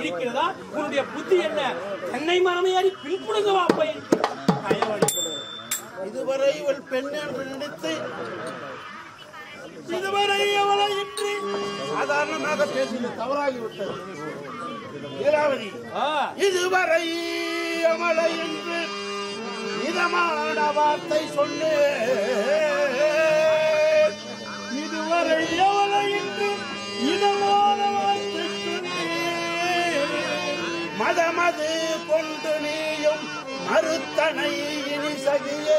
இருக்கிறதா? உன்னுடைய புத்தி என்ன? தென்னை மரம் ஏறி பின்புடுங்க வாப்பை. இதுவரை இவள் பெண் என்று நினைத்து இதுவரை அவளை இன்றி சாதாரணமாக பேசியது தவறாகிவிட்டது. லீலாவதி, இதுவரை அவளை என்று இதமான வார்த்தை சொன்னேன். இதுவரை அவளை இன்றி இதமான வார்த்தை சொன்னேன். மதமது கொண்டு நீயும் மறுத்தனை இனி சகியே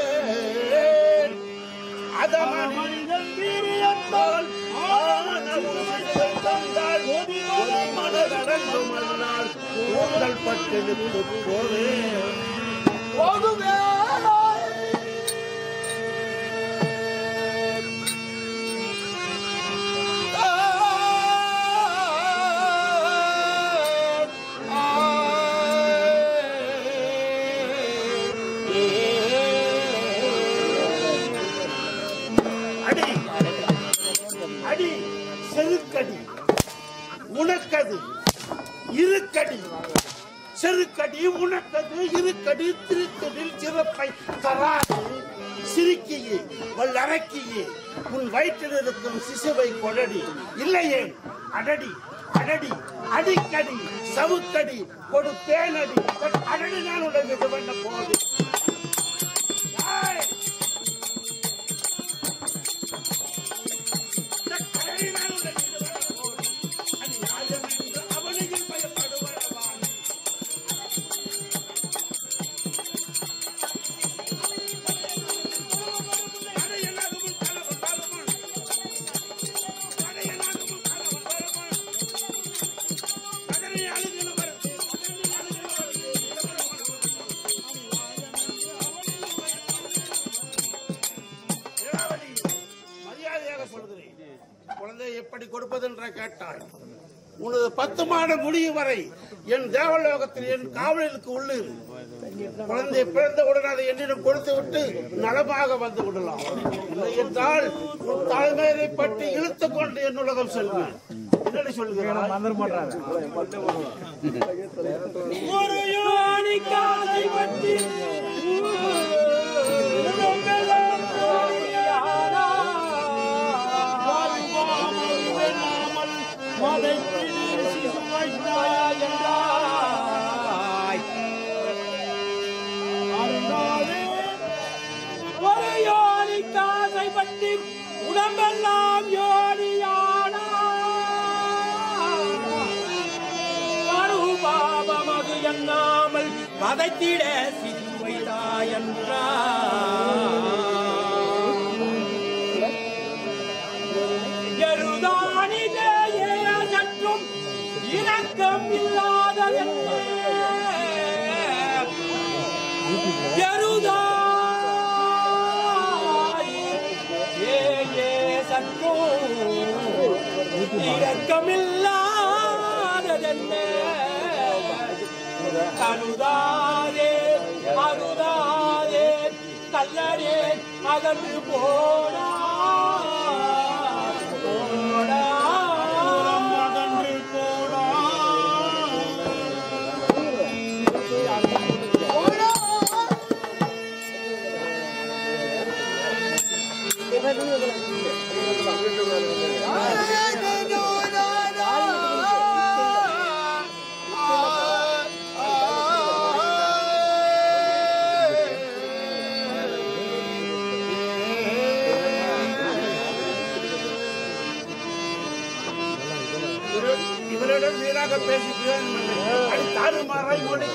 அதமனிதன் வீரியத்தால் தந்தால் மனதடங்கு மறுநாள் கூந்தல் பட்டெடுத்து போவே போகுவே. அடி செருக்கடி உனக்கது இருக்கடி, செருக்கடி உனக்கது இருக்கடி, திருக்கடில் சிறப்பை தராது சிரிக்கியே வல்லறக்கியே உன் வயிற்றில் இருக்கும் சிசுவை கொடடி இல்லையே அடடி அடடி அடிக்கடி சவுக்கடி கொடுப்பேனடி அடடி நான் உடனே இது பண்ண போது. குழந்தை எப்படி கொடுப்பதென்ற கேட்டாய். உனது 10 மாத முடியும் வரை என் தேவலோகத்தில் என் காவலுக்கு உள்ளது. குழந்தை பிறந்தவுடன் அதை என்னிடம் கொடுத்து விட்டு நலமாக வந்து விடலாம். இல்லை என்றால் உன் தலைமையை பற்றி இழுத்துக் கொண்டு என் உலகம் செல்வேன். என்னடி சொல்கிறார்? உடம்பெல்லாம் யோனியானா பாபமது எண்ணாமல் வதைத்திட சிசுவைதாய் என்றாருதானிலே சற்றும் இரக்கம் இல்லாத இரக்கமில்லாததென்ன கருதாதே அருதாதே கல்லடே அகன்று போடா போடா அகன்று போடா. இவரிடம் வீராக பேசி தாறுமாறாய் மொழி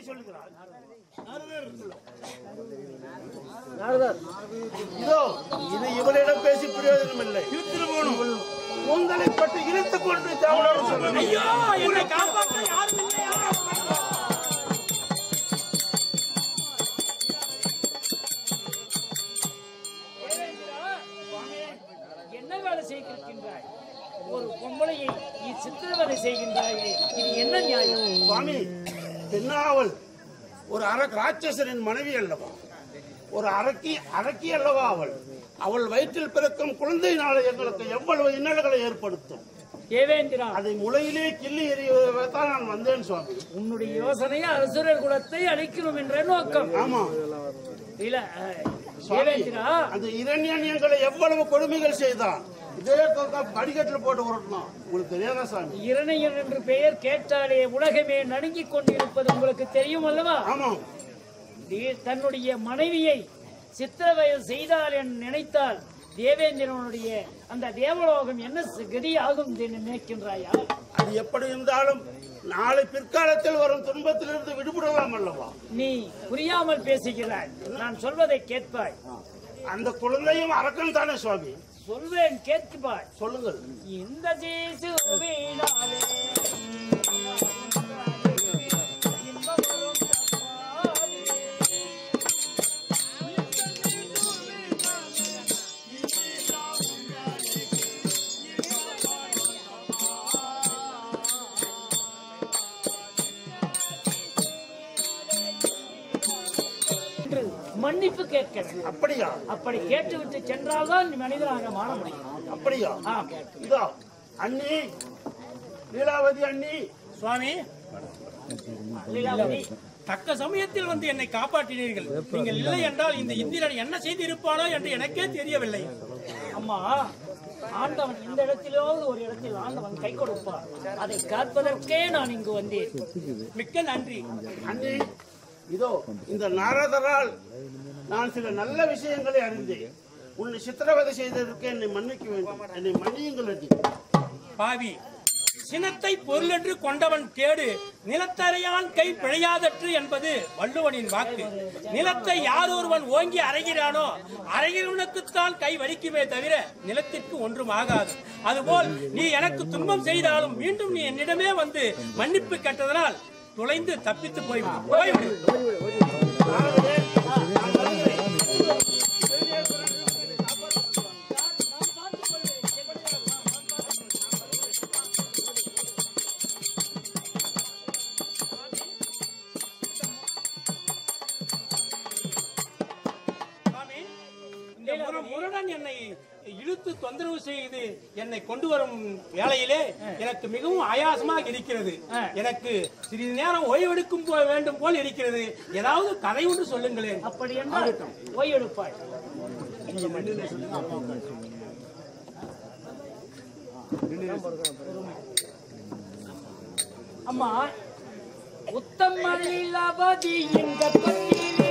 சொல்லுகிறார். இதோ இது இவளிடம் பேசி பிரயோஜனம் இல்லை. கூந்தலை பட்டு இழுத்துக் கொண்டு தேவலோகம் சொல்லுங்கள். ஐயோ, என்னை காப்பாற்ற யாரும் இல்லையா? என்ன வேலை செய்கின்றாய்? ஒரு பொம்பளையை நீ சித்திரவதை செய்கின்றாயே, இது என்ன நியாயம்? சுவாமி, பெண்ணாவல் ஒரு ராட்சசனின் மனைவி அல்லவா? ஒரு அரக்கி அல்லவா அவள்? அவள் வயிற்றில் பிறக்கும் குழந்தையினால எங்களுக்கு எவ்வளவு இன்னல்களை ஏற்படுத்தும். தேவேந்திரா, அதை முளையிலே கிள்ளி எறிவதான் நான் வந்தேன் சுவாமி. உன்னுடைய யோசனையை அசுரர் குலத்தை அழிக்கணும் என்ற நோக்கம். ஆமா இல்ல தேவேந்திரா, அந்த இரண்யன் எங்களை எவ்வளவு கொடுமைகள் செய்தான். இதே படிக்கட்டில் போட்டு உருட்டணும். உங்களுக்கு தெரியாதா சாமி? இரணையன் என்று பெயர் கேட்டாலே உலகமே நடுங்கிக் கொண்டிருப்பது உங்களுக்கு தெரியும் அல்லவா? ஆமாம். தன்னுடைய மனைவியை சித்திரவதை செய்தால் என்று நினைத்தால் தேவேந்திரனுடைய அந்த தேவலோகம் என்ன கதி ஆகும் நினைக்கின்றாயா? அது எப்படி இருந்தாலும் நாளை பிற்காலத்தில் வரும் துன்பத்திலிருந்து விடுபடலாம் அல்லவா? நீ புரியாமல் பேசுகிறாய். நான் சொல்வதை கேட்பாய். அந்த குழந்தையும் அரக்கன் தானே சுவாமி? சொல்வேன், கேட்பாய். சொல்லுங்கள். இந்த ஜீசுவினாலே மன்னிப்பு கேட்கிறது. அப்படியா? அப்படி கேட்டுவிட்டு சென்றால்தான் மனிதனாக மாற முடியும். அப்படியா? இதோ அண்ணி, லீலாவதி அண்ணி. சுவாமி, லீலாவதி, தக்க சமயத்தில் வந்து என்னை காப்பாற்றினீர்கள். நீங்கள் இல்லை என்றால் இந்த இந்திரன் என்ன செய்து இருப்பானோ என்று எனக்கே தெரியவில்லை. அம்மா, ஆண்டவன் இந்த இடத்திலாவது ஒரு இடத்தில் ஆண்டவன் கை கொடுப்பார். அதை காப்பதற்கே நான் இங்கு வந்தேன். மிக்க நன்றி. அண்ணி, இதோ இந்த நாரதரால் நான் சில நல்ல விஷயங்களை அறிந்தேன். உன்னை சித்திரவதை செய்ததற்கு என்னை மன்னிக்க வேண்டும். என்னை மன்னியுங்கள் அண்ணி. பாவி, சினத்தை பொருள் என்று கொண்டவன் கேடு, நிலத்தரையான் கை பிழையாதற்று என்பது வள்ளுவனின் வாக்கு. நிலத்தை யார் ஒருவன் ஓங்கி அறைகிறானோ அறைகிறவனுக்குத்தான் கை வலிக்குமே தவிர நிலத்திற்கு ஒன்றும் ஆகாது. அதுபோல் நீ எனக்கு துன்பம் செய்தாலும் மீண்டும் நீ என்னிடமே வந்து மன்னிப்பு கேட்டதனால் துளைந்து தப்பித்து போய்விடு. முருடன் என்னை இழுத்து தொந்தரவு செய்து என்னை கொண்டு வரும் வேளையிலே எனக்கு மிகவும் ஆயாசமாக இருக்கிறது. எனக்கு சிறிது நேரம் ஓய்வெடுக்கும் வேண்டும் போல் இருக்கிறது. ஏதாவது கதை ஒன்று சொல்லுங்களேன். அப்படி என்றால் ஓய்வெடுப்பாய். அம்மா, உத்தமலீலாவதியின் கற்பத்திலே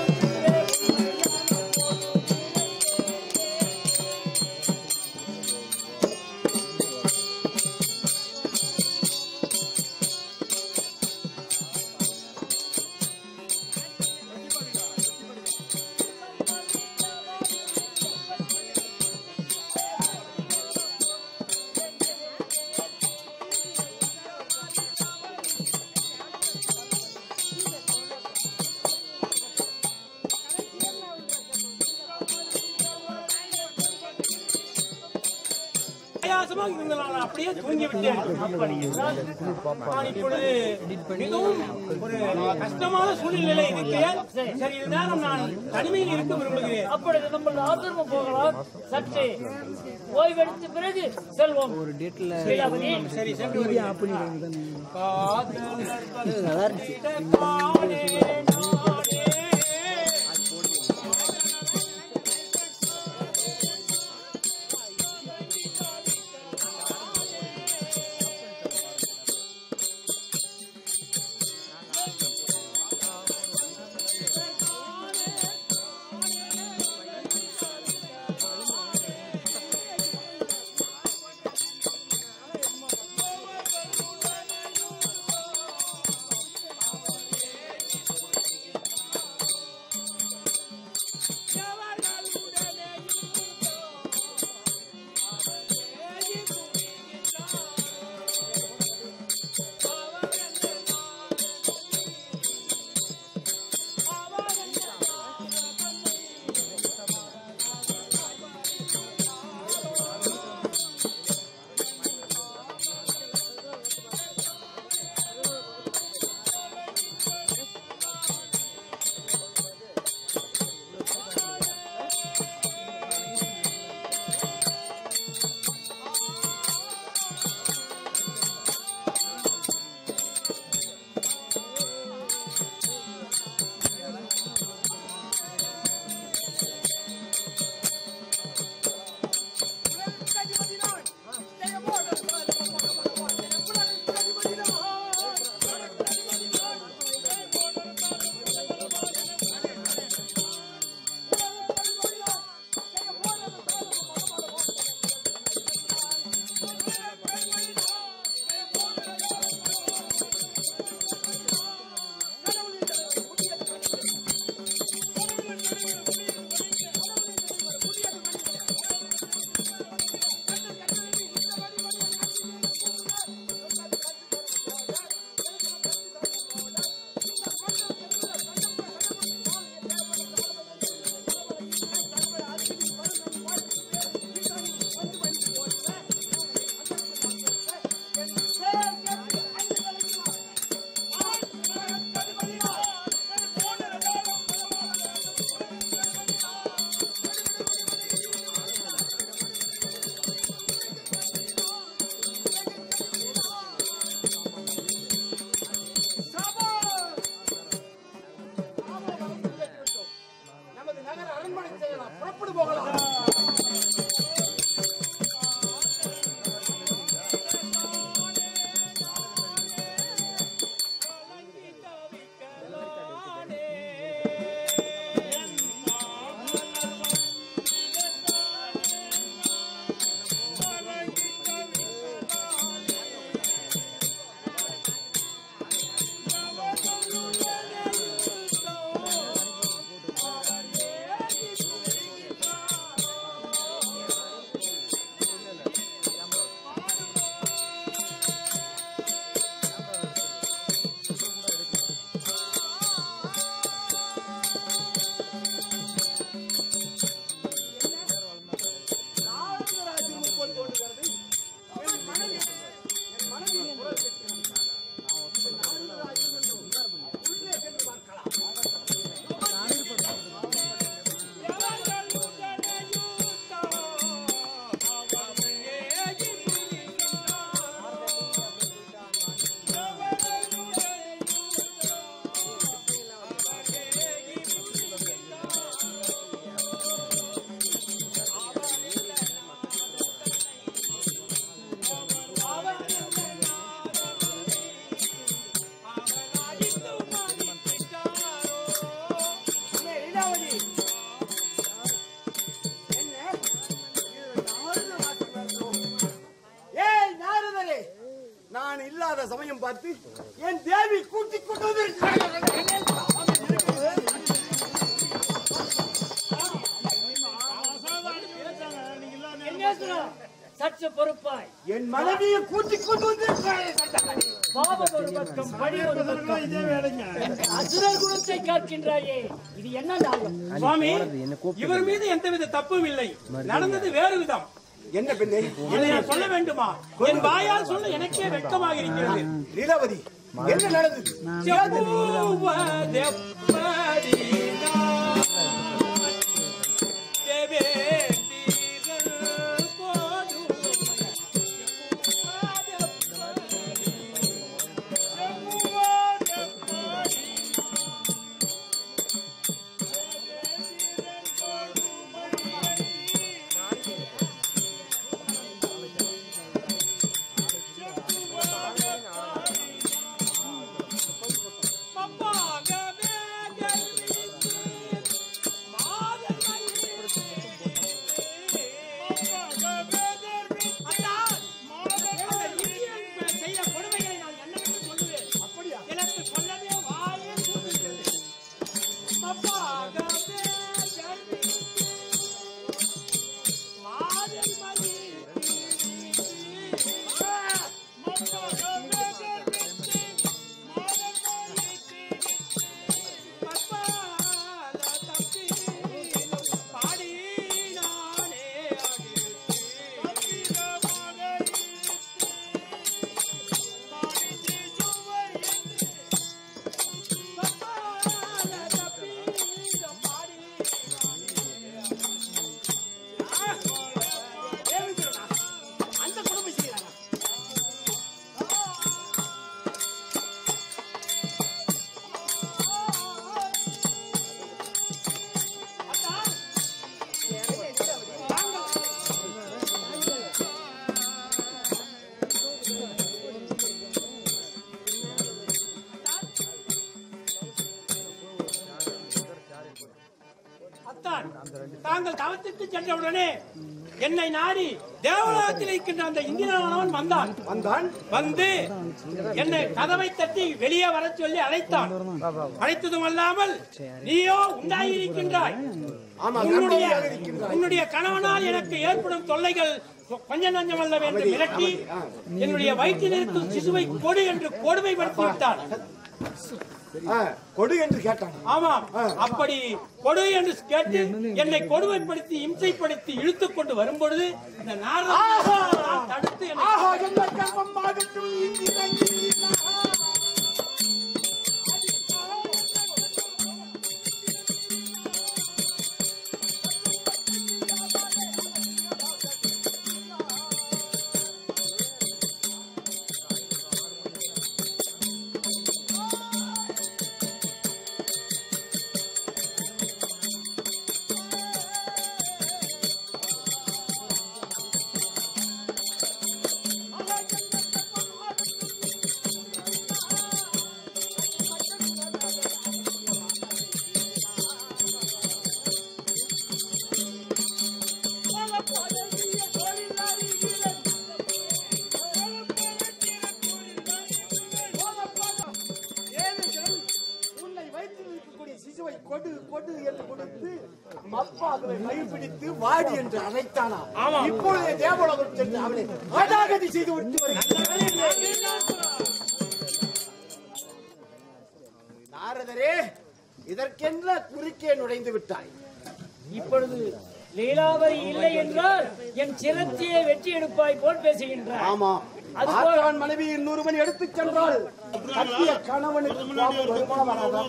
அப்படியே தூங்கிவிட்டேன். நான் இப்பொழுது மிகவும் ஒரு கஷ்டமான சூழ்நிலை இருக்கிறேன். சரி, நேரம் நான் தனிமையில் இருக்க விரும்புகிறேன். அப்பொழுது நம்ம ஆசிரமம் போகலாம். சற்று ஓய்வெடுத்த பிறகு செல்வோம். சரி, சென்று நான் இல்லாத சமயம் பார்த்து என் தேவி கூட்டிக் கொண்டு வந்திருக்கிறார்கள். சற்று பொறுப்பாய் என் மனைவியை கூட்டிக் கொண்டு வந்திருக்கிறார்கள். பாவம் ஒரு பக்கம் பழி ஒரு பக்கம் அசுர குணத்தை காக்கின்றாயே, இது என்ன நியாயம்? சுவாமி, இவர் மீது எந்தவித தப்பும் இல்லை. நடந்தது வேறு விதம். என்ன பெண்ணே, இதை நான் சொல்ல வேண்டுமா? என் வாயால் சொல்ல எனக்கே வெட்கமாக இருக்கிறது. லீலாவதி, என்ன நடந்தது? தாங்கள் தவத்திற்கு சென்றவுடனே என்னை நாடி தேவலோகத்தில் இருக்கின்ற அந்த இந்திரனானவன் வந்தான். வந்து என்னை கதவை தட்டி வெளியே வர சொல்லி அழைத்தான். அழைத்ததும் அல்லாமல் நீயோ உண்டாயிருக்கின்றாய். உன்னுடைய கணவனால் எனக்கு ஏற்படும் தொல்லைகள் கொஞ்சம் நஞ்சம் அல்ல என்று மிரட்டி என்னுடைய வயிற்றில் இருக்கும் சிசுவை கொடு என்று கொடுமைப்படுத்தி விட்டார். கொடு என்று கேட்டான். ஆமாம், அப்படி கொடு என்று கேட்டு என்னை கொடுமைப்படுத்தி இம்சைப்படுத்தி இழுத்துக் கொண்டு வரும்பொழுது இந்த நாரதன் தடுத்து வாடி என்று அழைத்தானா? இப்பொழுது தேவலோகம் சென்று அவனை அடாகதி செய்து விட்டு நாரதரே, இதற்கென்ன குறுக்கே நுழைந்து விட்டாய்? இப்பொழுது லீலாவதி இல்லை என்றால் என் சிரத்தையே வெற்றி எடுப்பாய் போல் பேசுகின்றார். ஆமா, ஆற்றான் மனைவி இன்னொருவன் எடுத்துச் சென்றால் கட்டிய கணவனுக்கு வருமா வராதா?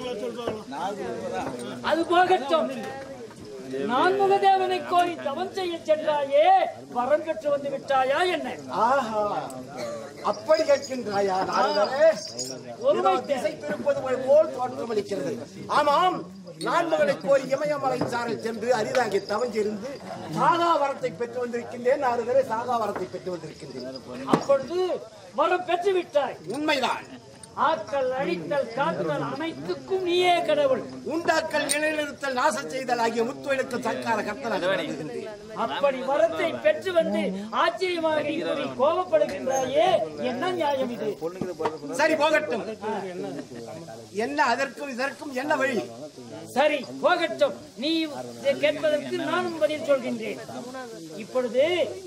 அது போகட்டும். நான் முகதேவனை கோரி தவம் செய்ய சென்றாயே, வரம் பெற்று வந்து விட்டாயா என்ன? ஆஹா, அப்படி கேட்கின்றாயா? ஒருமை திசை திருப்பது போல் தோற்றமளிக்கிறது. ஆமாம், நான் மகனை கோரி இமயமலை சாரல் சென்று அரிதாகி தவஞ்சிருந்து சாகாவரத்தை பெற்று வந்திருக்கின்றேன். நாரதரே, சாகாவரத்தை பெற்று வந்திருக்கின்றேன். அப்பொழுது வரம் பெற்று விட்டாய். உண்மைதான். ஆக்கல் அழித்தல் காத்தல் அனைத்துக்கும் நீயே கடவுள். உண்டாக்கல் நிலைநிறுத்தல் நாசம் செய்தல் ஆகிய முத்துவெழுத்து சங்கார கர்த்தனாக அப்படி வரத்தை பெற்று வந்து ஆச்சரியமாக இப்படி கோபப்படுகின்றாயே, என்ன நியாயம் இது? சரி போகட்டும். என்ன அதற்கும் இதற்கும் என்ன வழி? சரி போகட்டும், நீ கேட்பதற்கு நானும் பதில் சொல்கின்றேன். இப்பொழுது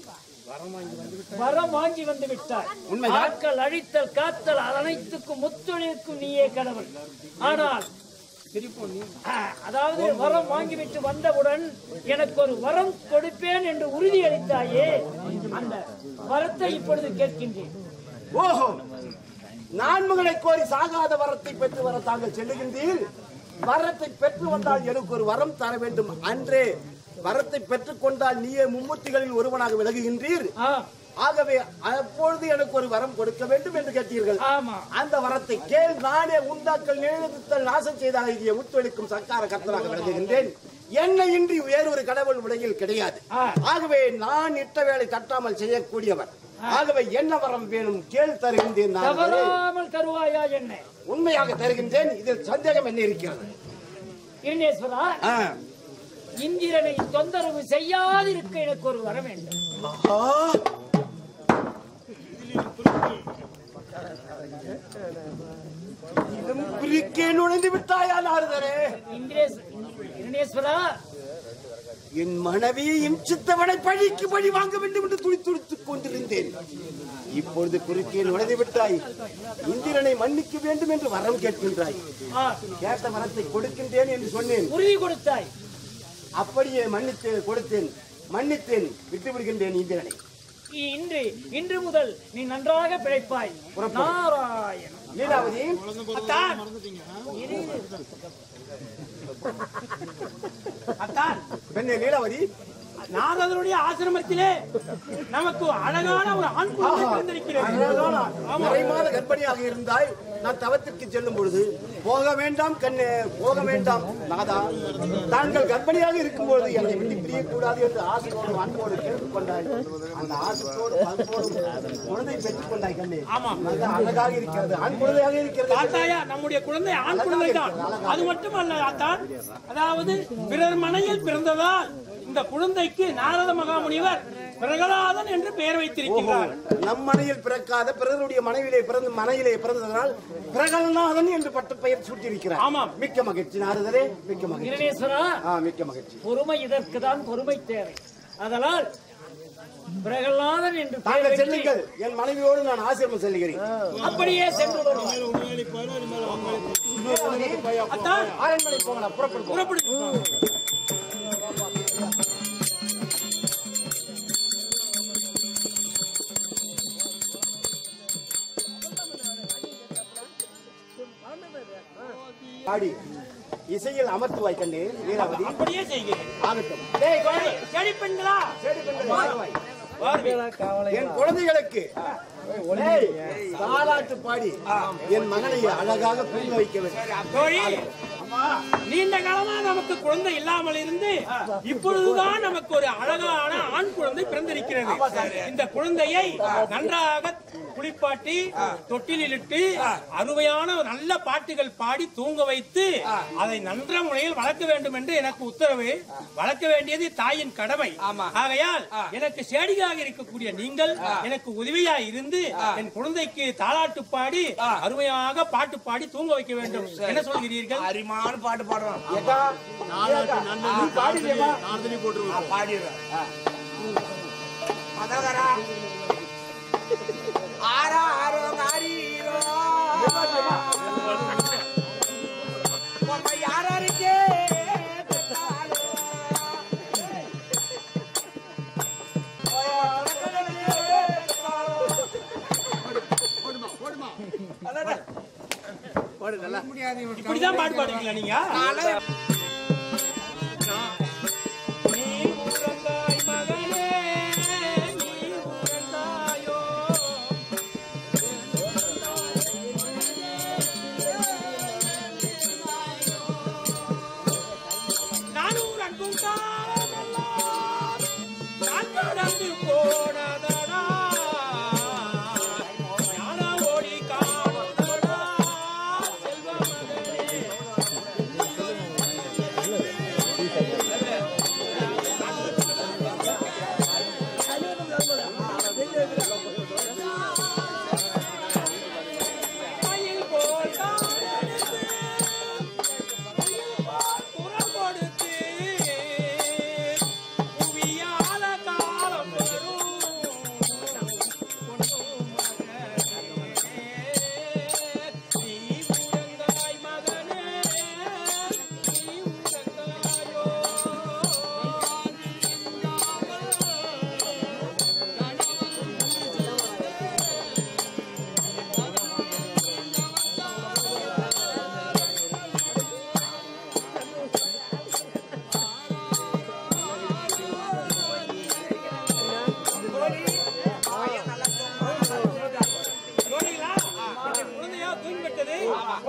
வரம் வாங்கி வந்து விட்டார். ஆக்கல் அழித்தல் காத்தல் அனைத்துக்கும் முத்தொழிலுக்கும் நீயே கடவுள். ஆனால் அதாவது வரம் வாங்கிவிட்டு வந்தவுடன் எனக்கு ஒரு வரம் கொடுப்பேன் என்று உறுதி அளித்தாயே, அந்த வரத்தை இப்பொழுது கேட்கின்றேன். ஓஹோ, நான்முகனை கோரி சாகாத வரத்தை பெற்று வர தாங்கள் செல்லுகின்றீர்கள். வரத்தை பெற்று வந்தால் எனக்கு ஒரு வரம் தர வேண்டும். அன்றே வரத்தை பெற்றுக் கொண்டால் நீயே மும்மூர்த்திகளில் ஒருவனாக விலகுகின்றீர். ஆகவே அப்பொழுது எனக்கு ஒரு வரம் கொடுக்க வேண்டும் என்று கேட்டீர்கள். அந்த வரத்தை கேள். நானே உண்டாக்கல் நிலைநிறுத்தல் நாசம் செய்தாகிய முத்தொழிக்கும் சங்கார கர்த்தனாக விளங்குகின்றேன். என்னை இன்றி வேறொரு கடவுள் உலகில் கிடையாது. ஆகவே நான் இட்ட வேலை தட்டாமல் செய்யக்கூடியவர். ஆகவே என்ன வரம் வேணும் கேள், தருகின்றேன். தருவாயா? என்ன உண்மையாக தருகின்றேன். இதில் சந்தேகம் என்ன இருக்கிறது? இரணேஸ்வரா, இந்திரனை தொந்தரவு செய்யாதிருக்க எனக்கு ஒரு வரம் வேண்டும். நுழைந்து விட்டாயா நாரதரே? இரணேஸ்வரா, என் மனைவியை இம்சித்தவனை பழிக்கு பழி வாங்க வேண்டும் என்று துடித்துடித்துக் கொண்டிருந்தேன். இப்பொழுது குறுக்கே நுழைந்து விட்டாய். இந்திரனை மன்னிக்க வேண்டும் என்று வரம் கேட்கின்றாய். கேட்ட வரத்தை கொடுக்கின்றேன் என்று சொன்னேன். உறுதி கொடுத்தாய். அப்படியே மன்னித்து கொடுத்தேன், மன்னித்தேன், விட்டு விடுகின்றேன் இந்திரனை. இன்று முதல் நீ நன்றாக பிழைப்பாய். நாராயண. லீலாவதி, பெண்ணே லீலாவதி, நாரதருடைய ஆசிரமத்திலே நமக்கு அழகான ஒரு ஆண் குழந்தை பிறந்திருக்கிறது. நிறைமாத கர்ப்பிணியாக இருந்தாய். நான் தவத்திற்கு செல்லும் பொழுது போக வேண்டாம் கண்ணே, போக வேண்டாம் நாதா, தாங்கள் கர்ப்பிணியாக இருக்கும் பொழுது என்னை விட்டு பிரியக்கூடாது என்று ஆசையோடு அன்போடு கேட்டுக்கொண்டாய். அந்த ஆசையோடு குழந்தை பெற்றுக் கொண்டாய் கண்ணே. அழகாக இருக்கிறது, ஆண் குழந்தையாக இருக்கிறது. பார்த்தாயா, நம்முடைய குழந்தை ஆண் குழந்தை தான். அது மட்டுமல்ல ஆத்தான், அதாவது பிறர் மனையில் பிறந்ததால் இந்த குழந்தைக்கு நாரத மகாமுனிவர் பிரகலாதன் என்று பெயர் வைத்திருக்கிறார். நம் மனையில் பிறக்காத பிறருடைய மனைவிலே பிறந்த மனையிலே பிறந்ததனால் பிரகலாதன் என்று பட்ட பெயர் சூட்டியிருக்கிறார். ஆமாம், மிக்க மகிழ்ச்சி நாரதரே, மிக்க மகிழ்ச்சி. மிக்க மகிழ்ச்சி. பொறுமை, இதற்கு தான் பொறுமை தேவை. அதனால் பிரகலாதன் என்று தாங்கள் செல்லுங்கள். என் மனைவியோடு நான் ஆசிரமம் செல்கிறேன். அப்படியே சென்று அரண்மனை போகலாம். புறப்படும். பாடி இசையில் அமர்த்துவாய் கண்ணே லீலாவதி. அப்படியே செய்கிறேன். ஆகட்டும். செடி பெண்களா, என் குழந்தைகளுக்கு தாலாட்டு பாடி என் மகனை அழகாக தூங்க வைக்க வேண்டும். நீண்ட காலமா நமக்கு குழந்தை இல்லாமல் இருந்து இப்பொழுதுதான் நமக்கு ஒரு அழகான ஆண் குழந்தை பிறந்திருக்கிறது. இந்த குழந்தையை நன்றாக குளிப்பாட்டி தொட்டிலிட்டு அருமையான நல்ல பாட்டுகள் பாடி தூங்க வைத்து அதை நன்ற முறையில் வளர்க்க வேண்டும் என்று எனக்கு உத்தரவு. வளர்க்க வேண்டியது தாயின் கடமை. ஆகையால் எனக்கு சேடியாக இருக்கக்கூடிய நீங்கள் எனக்கு உதவியாக இருந்து என் குழந்தைக்கு தாலாட்டு பாடி அருமையாக பாட்டு பாடி தூங்க வைக்க வேண்டும். என்ன சொல்கிறீர்கள்? அருமையான பாட்டு பாடுறோம். யாருக்கு இப்படிதான் பாட்டு பாடுவீங்களா நீங்க? போனதடா யாரா ஓடி காணதடா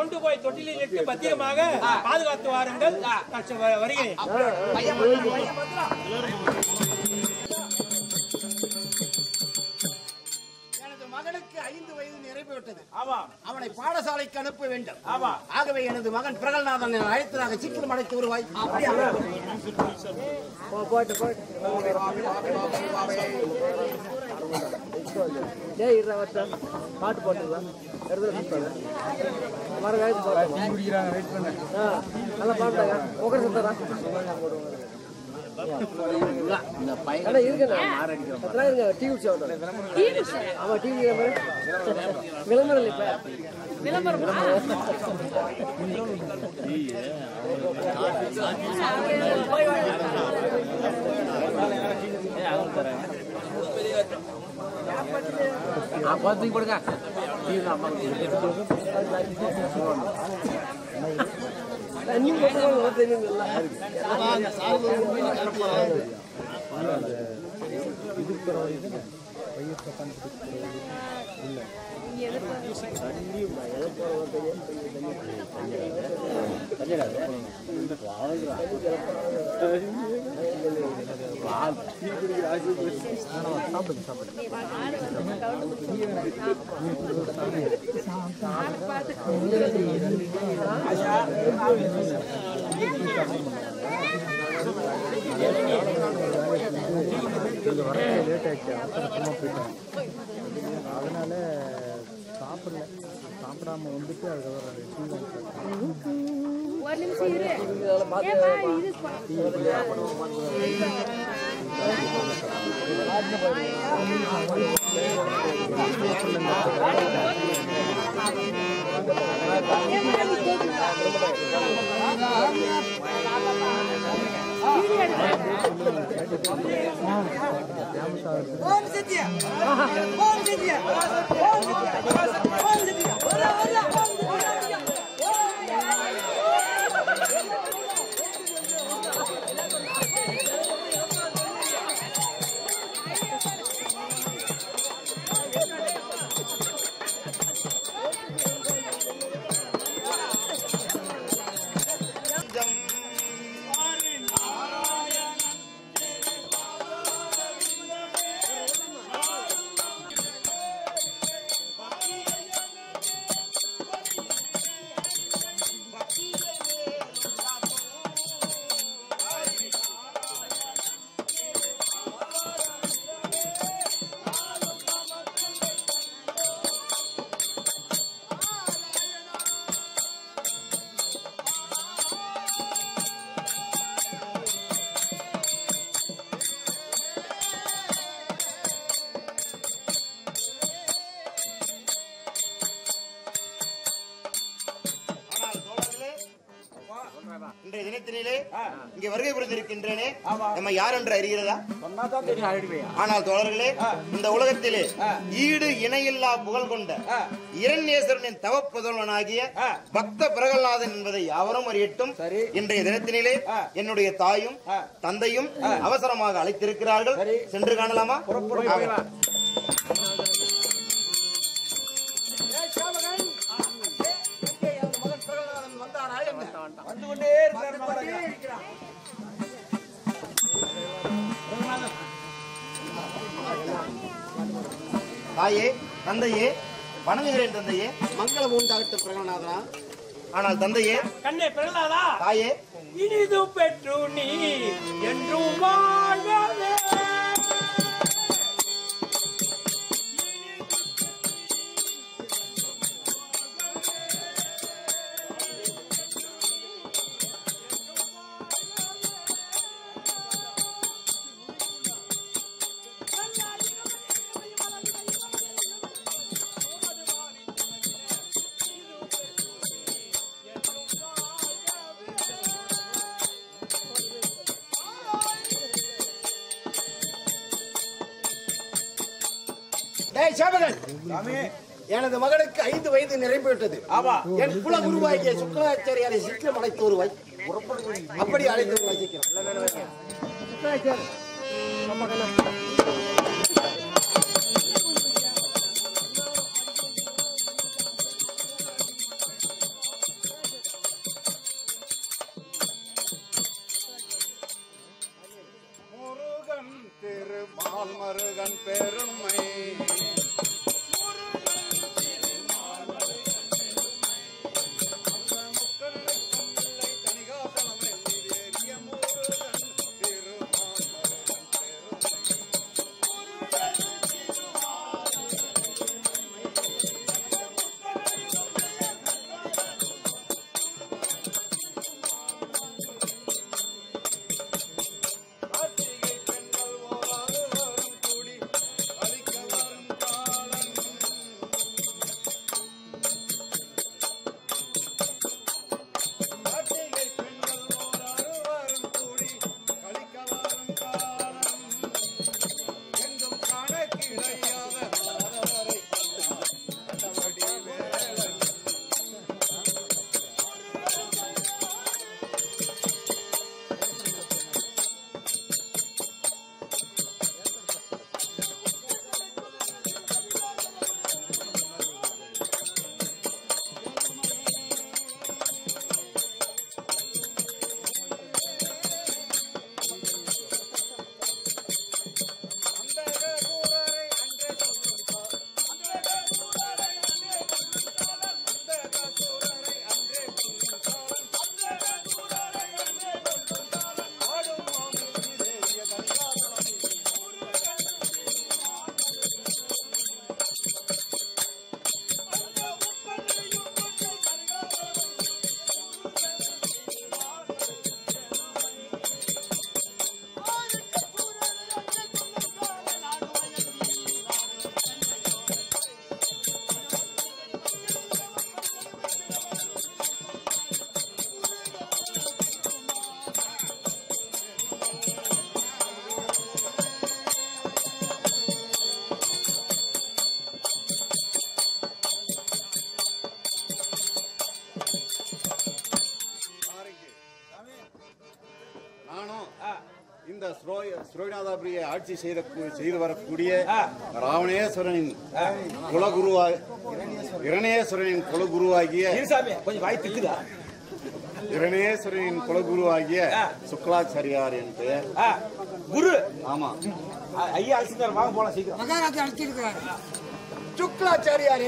கொண்டு போய் தொட்டிலில் இட்டு பத்திரமாக பாதுகாத்து வாருங்கள். வருகிறேன். எனது மகனுக்கு 5 வயது நிறைவேற்றது. ஆமா. அவனை பாடசாலைக்கு அனுப்ப வேண்டும். ஆமா. ஆகவே எனது மகன் பிரகல்நாதன் அழைத்ததாக சீக்கிரம் அழைத்து வருவாய். பாட்டு போட்டுருவா நல்லா பாட்டாங்க உட்கார சொல்றா டிவி ஆமா டிவி விளம்பரம் இப்ப பார்த்து கொடுங்க லேட் ஆயிடுச்சு அவசரமா போயிட்டேன் அதனால சாப்பிடாம வந்துட்டு ஓம் சத்யா ஓம் சத்யா ஓம் சத்யா இன்றைய தினத்தினிலே இங்கே வருகை புரிந்திருக்கின்றேனே நம்ம யார் என்று அறிகிறதா? ஆனால் தோழர்களே, இந்த உலகத்திலே ஈடு இணையில்லா புகழ் கொண்ட இரண்யேஸ்வரனின் தவ புதல்வனாகிய பக்த பிரகல்நாதன் என்பதை யாவரும் அறியட்டும். இன்றைய தினத்தினிலே என்னுடைய தாயும் தந்தையும் அவசரமாக அழைத்திருக்கிறார்கள். சென்று காணலாமா? வந்து கொண்டே இருக்கிறார். தாயே, தந்தையே, வணங்குகிறேன் தந்தையே. மங்களம் உண்டாகட்டும் பிரகல்நாதனா. ஆனால் தந்தையே, கண்ணே பிரகலாதா, தாயே, இனிது பெற்று நீ என்றும் வாழ்வே. எனது மகனுக்கு 5 வயது நிறைவேற்றது. என் குல குருவாகிய சுக்கராச்சாரியாரை சீக்கிரம் அழைத்து வருவாய். அப்படி அழைத்து வருவாய் சீக்கிரம். நானும் இந்த ஸ்ரோநாதாபுரியை ஆட்சி செய்து வரக்கூடிய ராவணேஸ்வரனின் இரணியேஸ்வரனின் குலகுருவாகிய இரணியேஸ்வரனின் குலகுருவாகிய சுக்லாச்சாரியார் என் பெயர். குரு ஆமா ஐயா அழைச்சிருக்காரு, வாங்க போலாம் சீக்கிரம். மகாராஜா அழைச்சிருக்கிறார். சுக்லாச்சாரியாரே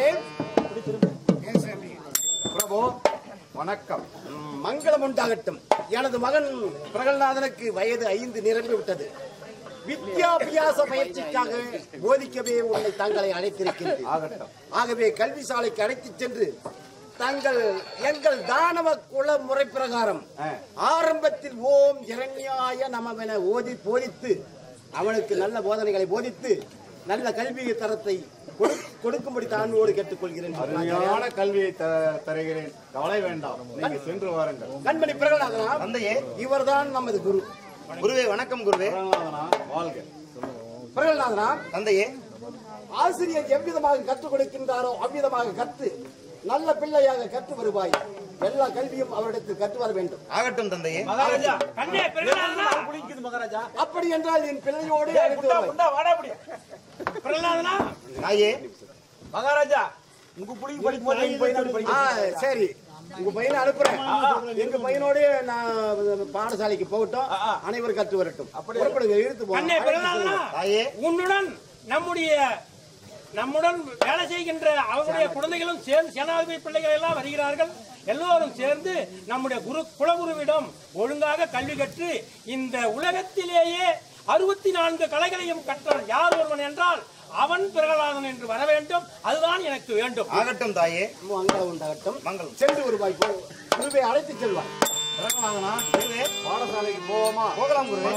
பிரபு வணக்கம். மங்களம் உண்டாகட்டும். எனது மகன் பிரகலாதனுக்கு வயது 5 நிரம்பி விட்டது. வித்யாபியாச பயிற்சிக்காக போதிக்கவே உன்னை தங்களை அழைத்திருக்கின்றேன். ஆகவே கல்வி சாலைக்கு அழைத்துச் சென்று எங்கள் தானவ குல முறை பிரகாரம் ஆரம்பத்தில் ஓம் இரண்யாய நமவென போதித்து அவனுக்கு நல்ல போதனைகளை போதித்து நல்ல கல்வி தரத்தை கொடுக்கும்படி தாழ்வோடு கேட்டுக்கொள்கிறேன். அருமையான கல்வியை தருகிறேன், கவலை வேண்டாம், நீங்க சென்று வாருங்கள். கண்மணி பிரகலாதனா தந்தையே, இவர்தான் நமது குரு. குருவே வணக்கம். குருவே வாழ்க. பிரகலாதனா தந்தையே, ஆசிரியர் எவ்விதமாக கற்றுக் கொடுக்கின்றாரோ அவ்விதமாக கற்று நல்ல பிள்ளையாக கற்று வருவாய். எல்லா கல்வியும் அவரிடத்தில் கற்று வர வேண்டும். ஆகட்டும் தந்தையே. மகாராஜா கண்ணே பிரகலாதனா, குடிக்குது மகாராஜா. அப்படி என்றால் என் பிள்ளையோடு அழைத்து வருவாய். குண்டா வாடா அப்படி. பிரகலாதனா, தாயே, மகாராஜா உங்க புடிக்கு படிக்கும் போது எங்க பையனோட படிக்கும். சரி, உங்க பையனை அனுப்புறேன். எங்க பையனோட நான் பாடசாலைக்கு போகட்டும், அனைவரும் கற்று வரட்டும். புறப்படுங்க, இழுத்து கண்ணே போங்க. பிரகலாதனா, தாயே, உன்னுடன் நம்முடன் வேலை செய்கின்ற அவருடைய குழந்தைகளும் சேர்ந்து சேனாதிபதி பிள்ளைகள் எல்லாம் வருகிறார்கள். எல்லோரும் சேர்ந்து நம்முடைய குலகுருவிடம் ஒழுங்காக கல்வி கற்று இந்த உலகத்திலேயே 64 கலைகளையும் கற்றான் யார் ஒருவன் என்றால் அவன் பிரகலாதன் என்று வர வேண்டும். அதுதான் எனக்கு வேண்டும். ஆகட்டும் தாயே. மங்களம் உண்டாகட்டும். மங்களம். சென்று வருவாய். குருவை அழைத்து செல்வாய். பிரகலாதனா, பாடசாலைக்கு போவோமா? போகலாம் குருவே.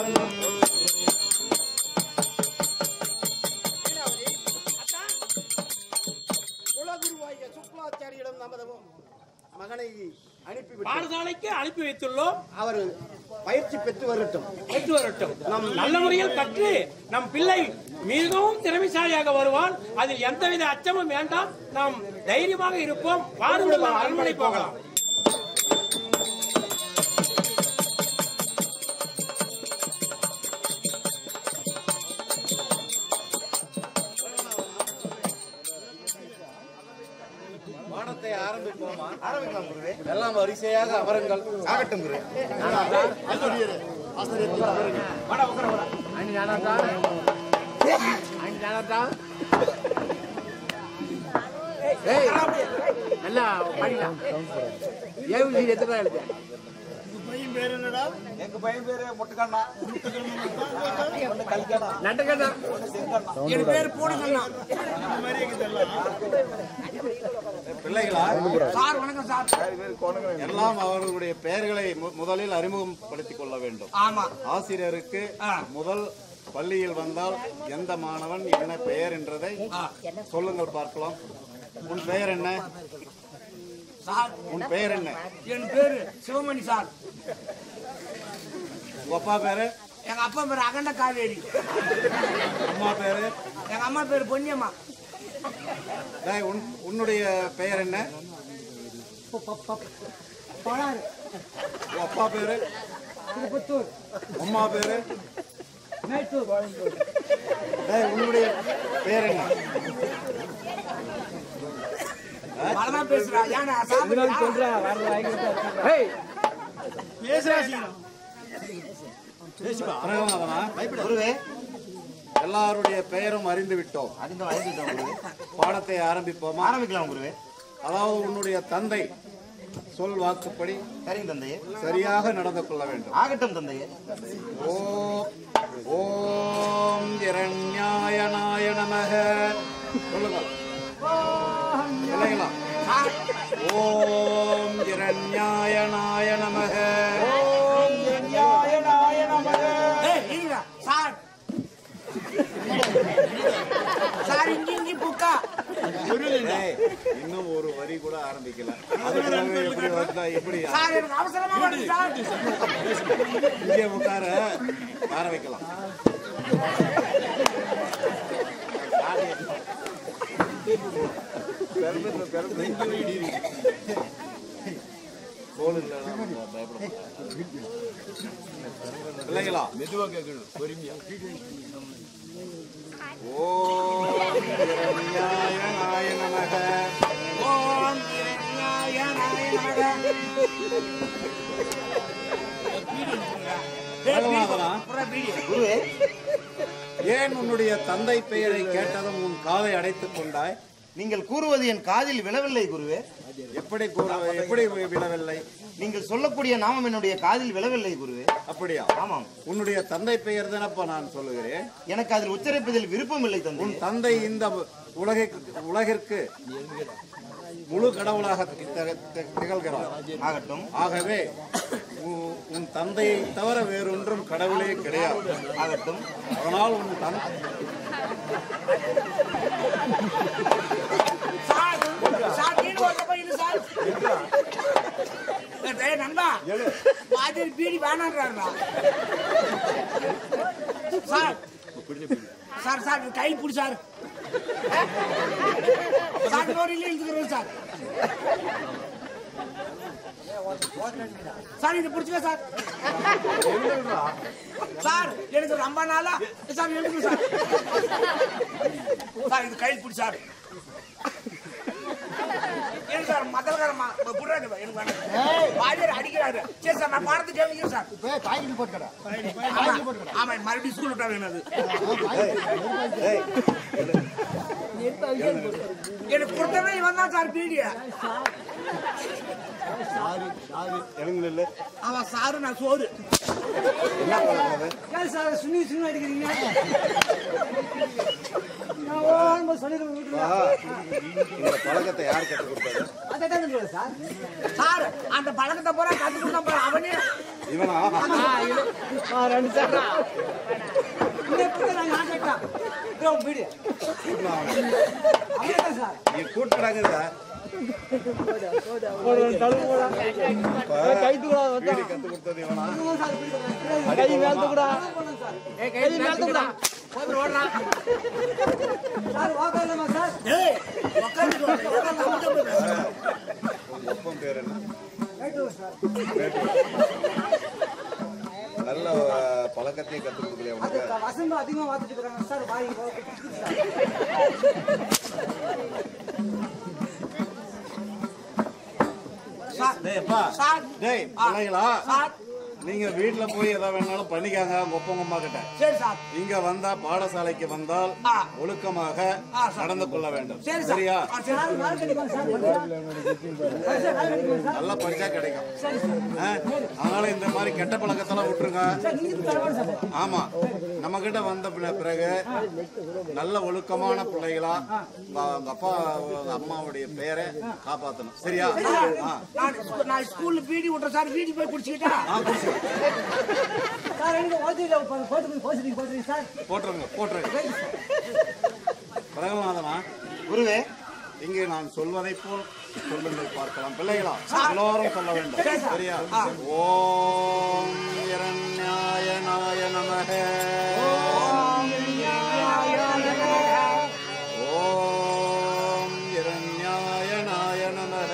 குலகுருவாகிய சுக்லாச்சாரியிடம் நமது மகனை அனுப்பி பாடசாலைக்கு அனுப்பி வைத்துள்ளோம். அவர் பயிற்சி பெற்று வரட்டும். நம் நல்ல முறையில் கற்று நம் பிள்ளை மிகவும் திறமைசாலியாக வருவான். அதில் எந்தவித அச்சமும் வேண்டாம். நாம் தைரியமாக இருப்போம். வாருங்கள், நாம் அரண்மனை போகலாம். பாடத்தை ஆரம்பிப்போமா? ஆரம்பிக்கலாம் குருவே. எல்லாம் வரிசையாக அமருங்கள். ஆகட்டும் குருவே. வாடா உட்கார வாடா. அண்ணி நானாட்டா ஏய் நல்லா படிக்கலாம். ஏவிசி எத்தனை எழுது? எங்க பையன் பேரு முட்டுக்கண்ணா, நட்டக்கண்ணா, என் பேர் பூனகண்ணா. பிள்ளைகளா, சார் வணக்கம் சார். எல்லாம் அவர்களுடைய பெயர்களை முதலில் அறிமுகப்படுத்திக் கொள்ள வேண்டும். ஆமா, ஆசிரியருக்கு முதல் பள்ளியில் வந்தால் எந்த மாணவன் என்ன பெயர் என்றதை சொல்லுங்கள் பார்க்கலாம். உன் பெயர் என்ன? சார் உன் பெயர் என்ன? என் பேரு சிவமணி சார். உங்க அப்பா பேரு? எங்க அப்பா பேரு அகண்ட காவேரி. அம்மா பேரு? எங்க அம்மா பேரு பொன்னியம்மா. டேய், உன்னுடைய பெயர் என்ன? பழாறு. உங்க அப்பா பேரு? திருப்பத்தூர். அம்மா பேரு? மேட்டூர். டேய், உன்னுடைய பெயர் என்ன? பலமா பேசுறா. ஏன்னா சாப்பிடுறா. ஏய் பிரகலாதனா, குருவே, எல்லாருடைய பெயரும் அறிந்து விட்டோம். அறிந்துவிட்டோம் குருவே. பாடத்தை ஆரம்பிப்போமா? ஆரம்பிக்கலாம் குருவே. அதாவது உன்னுடைய தந்தை சொல் வாக்குப்படி சரிங்க தந்தையே. சரியாக நடந்து கொள்ள வேண்டும். ஆகட்டும் தந்தையே. ஓம் இரண்யாயனாய நமக. சொல்லுங்கள் இல்லைங்களா? ஓம் இரண்யாயனாய நமக. சார் சார் இஞ்சி புக்கா. இன்னும் ஒரு கூட ஆரம்பிக்கல. அதுக்காக எப்படி வந்தா எப்படி சார் எனக்கு அவசரமா வருது சார். இங்கே உட்கார ஆரம்பிக்கலாம். பிள்ளைங்களா மெதுவா கேட்கணும், பொறுமையா. ஓம் இரண்யாய நமக. ஓம் இரண்யாய நமக. குருவே, ஏன் உன்னுடைய தந்தை பெயரை கேட்டதும் உன் காதை அடைத்துக் கொண்டாய்? நீங்கள் கூறுவது என் காதில் விழவில்லை குருவே. எப்படி விழவில்லை? நீங்கள் சொல்லக்கூடிய நாமம் என்னுடைய காதில் விழவில்லை குருவே. அப்படியா? ஆமாம். உன்னுடைய தந்தை பெயர் தானப்பா நான் சொல்லுகிறேன். எனக்கு அதில் உச்சரிப்பதில் விருப்பம் இல்லை தந்தை. உன் தந்தை இந்த உலகிற்கு முழு கடவுளாக திகழ்கிறார். ஆகட்டும். ஆகவே உன் தந்தையை தவிர வேறொன்றும் கடவுளே கிடையாது. ஆகட்டும். அதனால் உன் நண்பா மாதிரி பீடி வேணான்றாருடா. சார் சார் சார் கை பிடி சார். சார் லோரியில இழுத்துக்கிறோம் சார். சார் இது பிடிச்சுக்க சார். சார் எனக்கு ரொம்ப நாளா சார் எழுதுங்க சார். சார் இது கை பிடி சார். சார் மதவகாரமா புடுறாரு எனக்கு வாரியர் அடிக்கிறாரு. சரி சார் நான் பாடத்து கேளுங்க சார். காய்கறி போட்டுக்கடா. ஆமா மறுபடியும் ஸ்கூல் விட்டா வேணும் அது. எனக்கு கொடுத்தவே இவன் தான் சார் பீடிய. அவன் சாரு நான் சோறு. சார் சுனி சுனி அடிக்கிறீங்க. பழக்கத்தை யார் கற்றுக் கொடுத்தாரு? சார் அந்த பழக்கத்தை போற கத்து கொடுத்தா அவனே இவனா? கூட்டுறாங்க கத்து கொடுத்தது இவனா? ஒப்பம் பேர் என்ன? நல்ல பழக்கத்தையும் கத்து கொடுக்கலையா உனக்கு? வசந்தம் அதிகமா வாத்துட்டு இருக்காங்க சார். நீங்க வீட்டுல போய் எதை வேணாலும் பண்ணிக்காங்க ஒப்பங்கம்மா கிட்ட. சரி சார். இங்க வந்தா பாடசாலைக்கு வந்தால் ஒழுக்கமாக நடந்து கொள்ள வேண்டும். சரியா? நல்லா படிச்சா கிடைக்கும். அதனால இந்த மாதிரி கெட்ட பழக்கத்தெல்லாம் விட்டுருங்க. ஆமா, நம்ம கிட்ட வந்த பிறகு நல்ல ஒழுக்கமான பிள்ளைகளா அப்பா அம்மாவுடைய பேரை காப்பாற்றணும். சரியா? நான் ஸ்கூல்ல பீடி விட்டுறேன் சார். பீடி போய் குடிச்சுக்கிட்டா போட்டுருங்க. பிரகலாதனா குருவே, இங்கே நான் சொல்வதை போல் சொல்லுங்கள் பார்க்கலாம். பிள்ளைகளா எல்லோரும் சொல்ல வேண்டும். சரியா? ஓம் இரண்யாய நமக. ஓம் இரண்யாய நமக.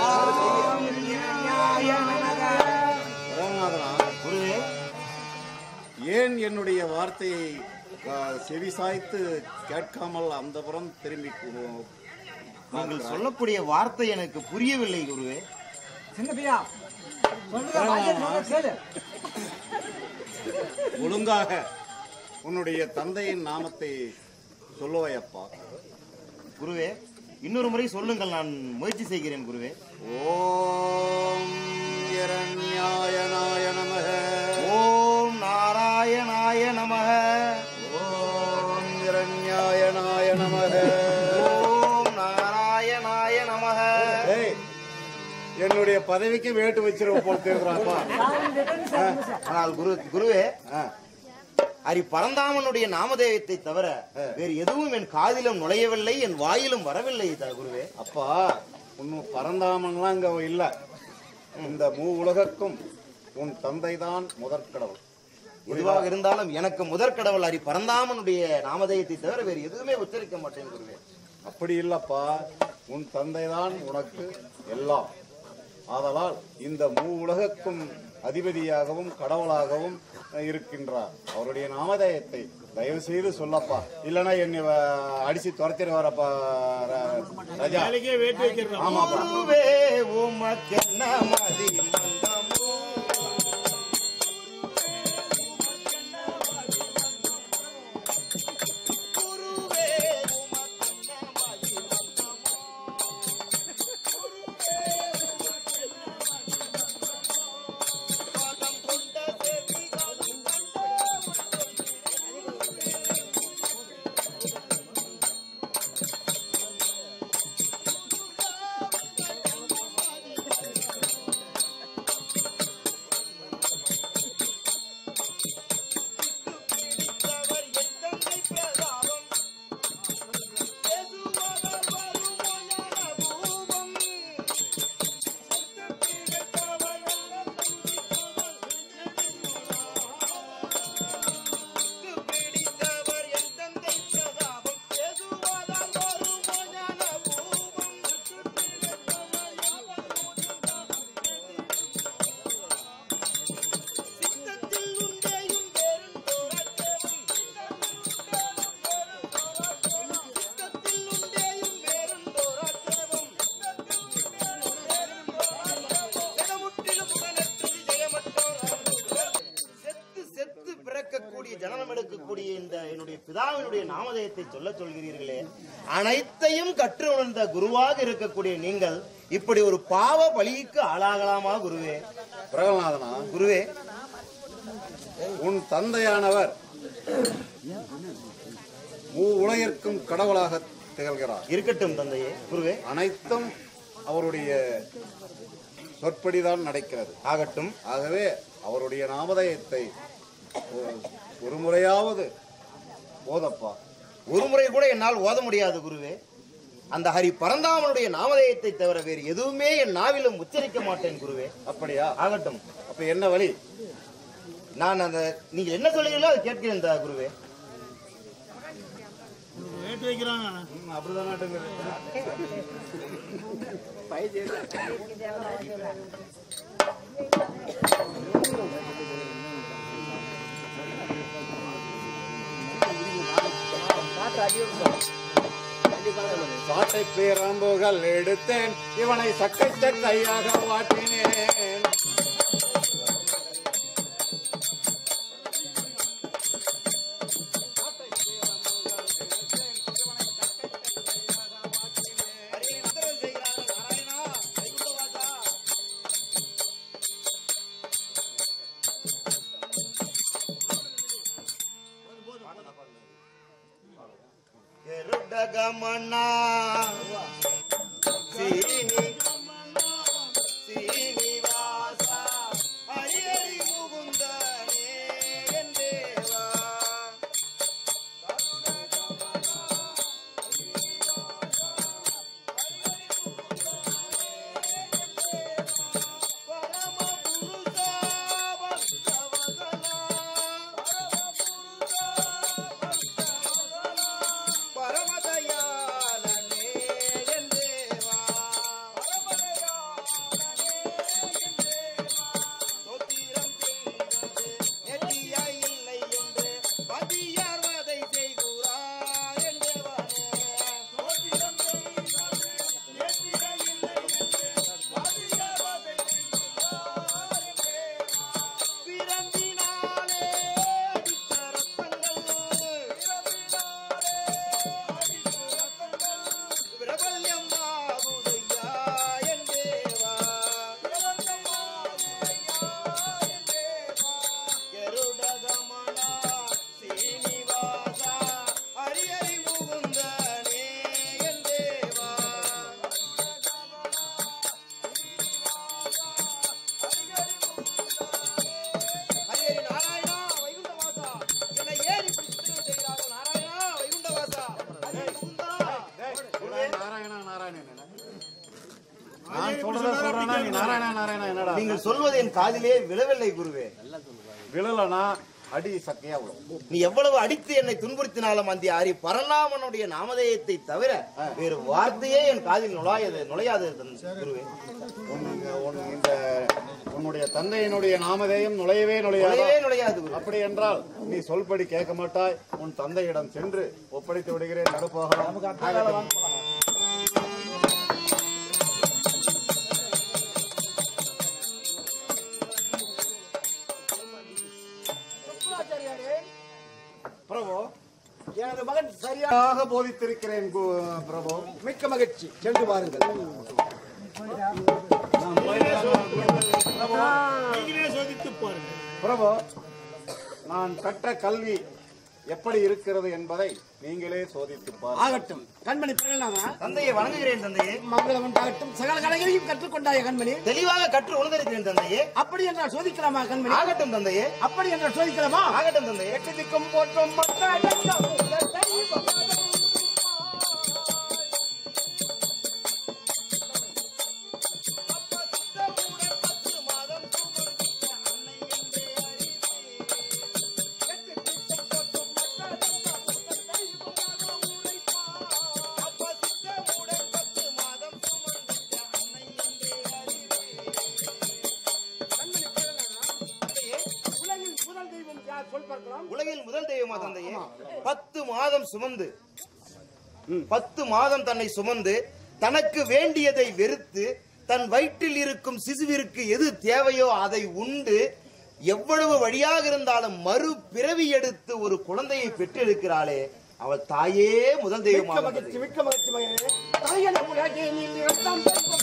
குருவே, ஏன் என்னுடைய வார்த்தையை செவி சாய்த்து கேட்காமல் அந்த புறம் திரும்பி நீங்கள் சொல்லக்கூடிய வார்த்தை எனக்கு புரியவில்லை குருவே. ஒழுங்காக உன்னுடைய தந்தையின் நாமத்தை சொல்லுவாயப்பா. குருவே, இன்னொரு முறை சொல்லுங்கள், நான் முயற்சி செய்கிறேன் குருவே. ஓம் இரண்யாய நமக. ஓம் நாராயணாய நமக. ஓம் இரண்யாய நமக. ஓம் நாராயணாய நமக. என்னுடைய பதவிக்கு வேட்டு வச்சிருவோம் போல் தெரியுறாப்பா. ஆனால் குருவே, அரி பரந்தாமனுடைய நாமதேயத்தை தவிர வேறு எதுவும் என் காதிலும் நுழையவில்லை, என் வாயிலும் வரவில்லை குருவே. அப்பா, இன்னும் பரந்தாமன்லாம் இங்க இல்ல. இந்த உலகக்கும் உன் தந்தைதான் முதற்கடவுள். எதுவாக இருந்தாலும் எனக்கு முதற்கடவுள் ஹரி பரந்தாமனுடைய நாமதேயத்தை தவிர வேறு எதுவுமே உச்சரிக்க மாட்டேன் குருவே. அப்படி இல்லப்பா, உன் தந்தைதான் உனக்கு எல்லாம். ஆதலால் இந்த உலகக்கும் அதிபதியாகவும் கடவுளாகவும் இருக்கின்றார். அவருடைய நாமதேயத்தை தயவு செய்து சொல்லப்பா, இல்லைன்னா என்னை அடிச்சு துரத்திட வரப்பா ராஜா. ஆமாப்பா. ஜனனம் எடுக்கக்கூடிய இந்த என்னுடைய பிதாவினுடைய நாமதேயத்தை சொல்ல சொல்கிறீர்களே, அனைத்தையும் கற்று உணர்ந்த குருவாக இருக்கக்கூடிய நீங்கள் இப்படி ஒரு பாவ பலிக்கு ஆளாகலாமா குருவே? பிரகலாதனா, குருவே, உன் தந்தையானவர் உலகிற்கும் கடவுளாக திகழ்கிறார். இருக்கட்டும் தந்தையே. குருவே, அனைத்தும் அவருடைய சொற்படிதான் நடக்கிறது. ஆகட்டும். ஆகவே அவருடைய நாமதேயத்தை ஒரு முறையாவது ஓதப்பா. ஒரு முறை கூட என்னால் ஓத முடியாது குருவே. அந்த ஹரி பரந்தாமனுடைய நாமதேயத்தை தவிர வேறு எதுவுமே என் நாவிலும் உச்சரிக்க மாட்டேன் குருவே. அப்படியா? ஆகட்டும். அப்ப என்ன வழி? நான் அந்த நீங்க என்ன சொல்லுங்களோ அதை கேட்கிறேன் குருவே. அப்படிதான் சாட்டை பேரம்புகள் எடுத்தேன், இவனை சக்கை சக்கையாக வாட்டினேன். கமனா சீனிவாசா ஹரி முகுந்தனே என் தேவா. பரமதயாளனே நான் சொல்றத சொல்றேன்னா நீ நாராயணா நாராயணா என்னடா? நீங்கள் சொல்வது என் காதிலே விழவில்லை குருவே. விழலனா அடி சக்கையா விழும். நீ எவ்வளவு அடித்து என்னை துன்புறுத்தினாலும் அந்த அரி பரநாமனுடைய நாமதேயத்தை தவிர வேறு வார்த்தையே என் காதில் நுழையாது குருவே. இந்த உன்னுடைய தந்தையினுடைய நாமதேயம் நுழையவே நுழையாது. அப்படி என்றால் நீ சொல்படி கேட்க மாட்டாய். உன் தந்தையிடம் சென்று ஒப்படைத்து விடுகிறேன். நடுப்போகலாம். பிரபு, எனது மகன் சரியாக போதித்திருக்கிறேன் பிரபு. மிக்க மகிழ்ச்சி. சென்று பாருங்கள். பிரபு, நான் கற்ற கல்வி எப்படி இருக்கிறது என்பதை நீங்களே சோதித்து பாருங்கள். ஆகட்டும். கண்மணி பிரகலாதனா, தந்தையை வணங்குகிறேன். தந்தையே மங்களம் உண்டாகட்டும். சகல கலைகளையும் கற்றுக்கொண்டாய கண்மணி. தெளிவாக கற்று உணர்ந்திருக்கிறேன் தந்தையே. அப்படி என்றால் சோதிக்கலாமா கண்மணி? ஆகட்டும் தந்தையே. அப்படி என்றால் சோதிக்கலாமா? ஆகட்டும் தந்தையே. எட்டுதிக்கும் போற்றும் உலகில் முதல் தெய்வமா தந்தையே? 10 மாதம் சுமந்து 10 மாதம் தன்னை சுமந்து தனக்கு வேண்டியதை வெறுத்து தன் வயிற்றில் இருக்கும் சிசுவிற்கு எது தேவையோ அதை உண்டு எவ்வளவு வழியாக இருந்தாலும் மறு பிறவி எடுத்து ஒரு குழந்தையை பெற்றெடுக்கிறாளே அவள் தாயே முதல் தெய்வமாக. மிக்க மகிழ்ச்சி மகனே. தாயன உலகே நீ இரண்டாம்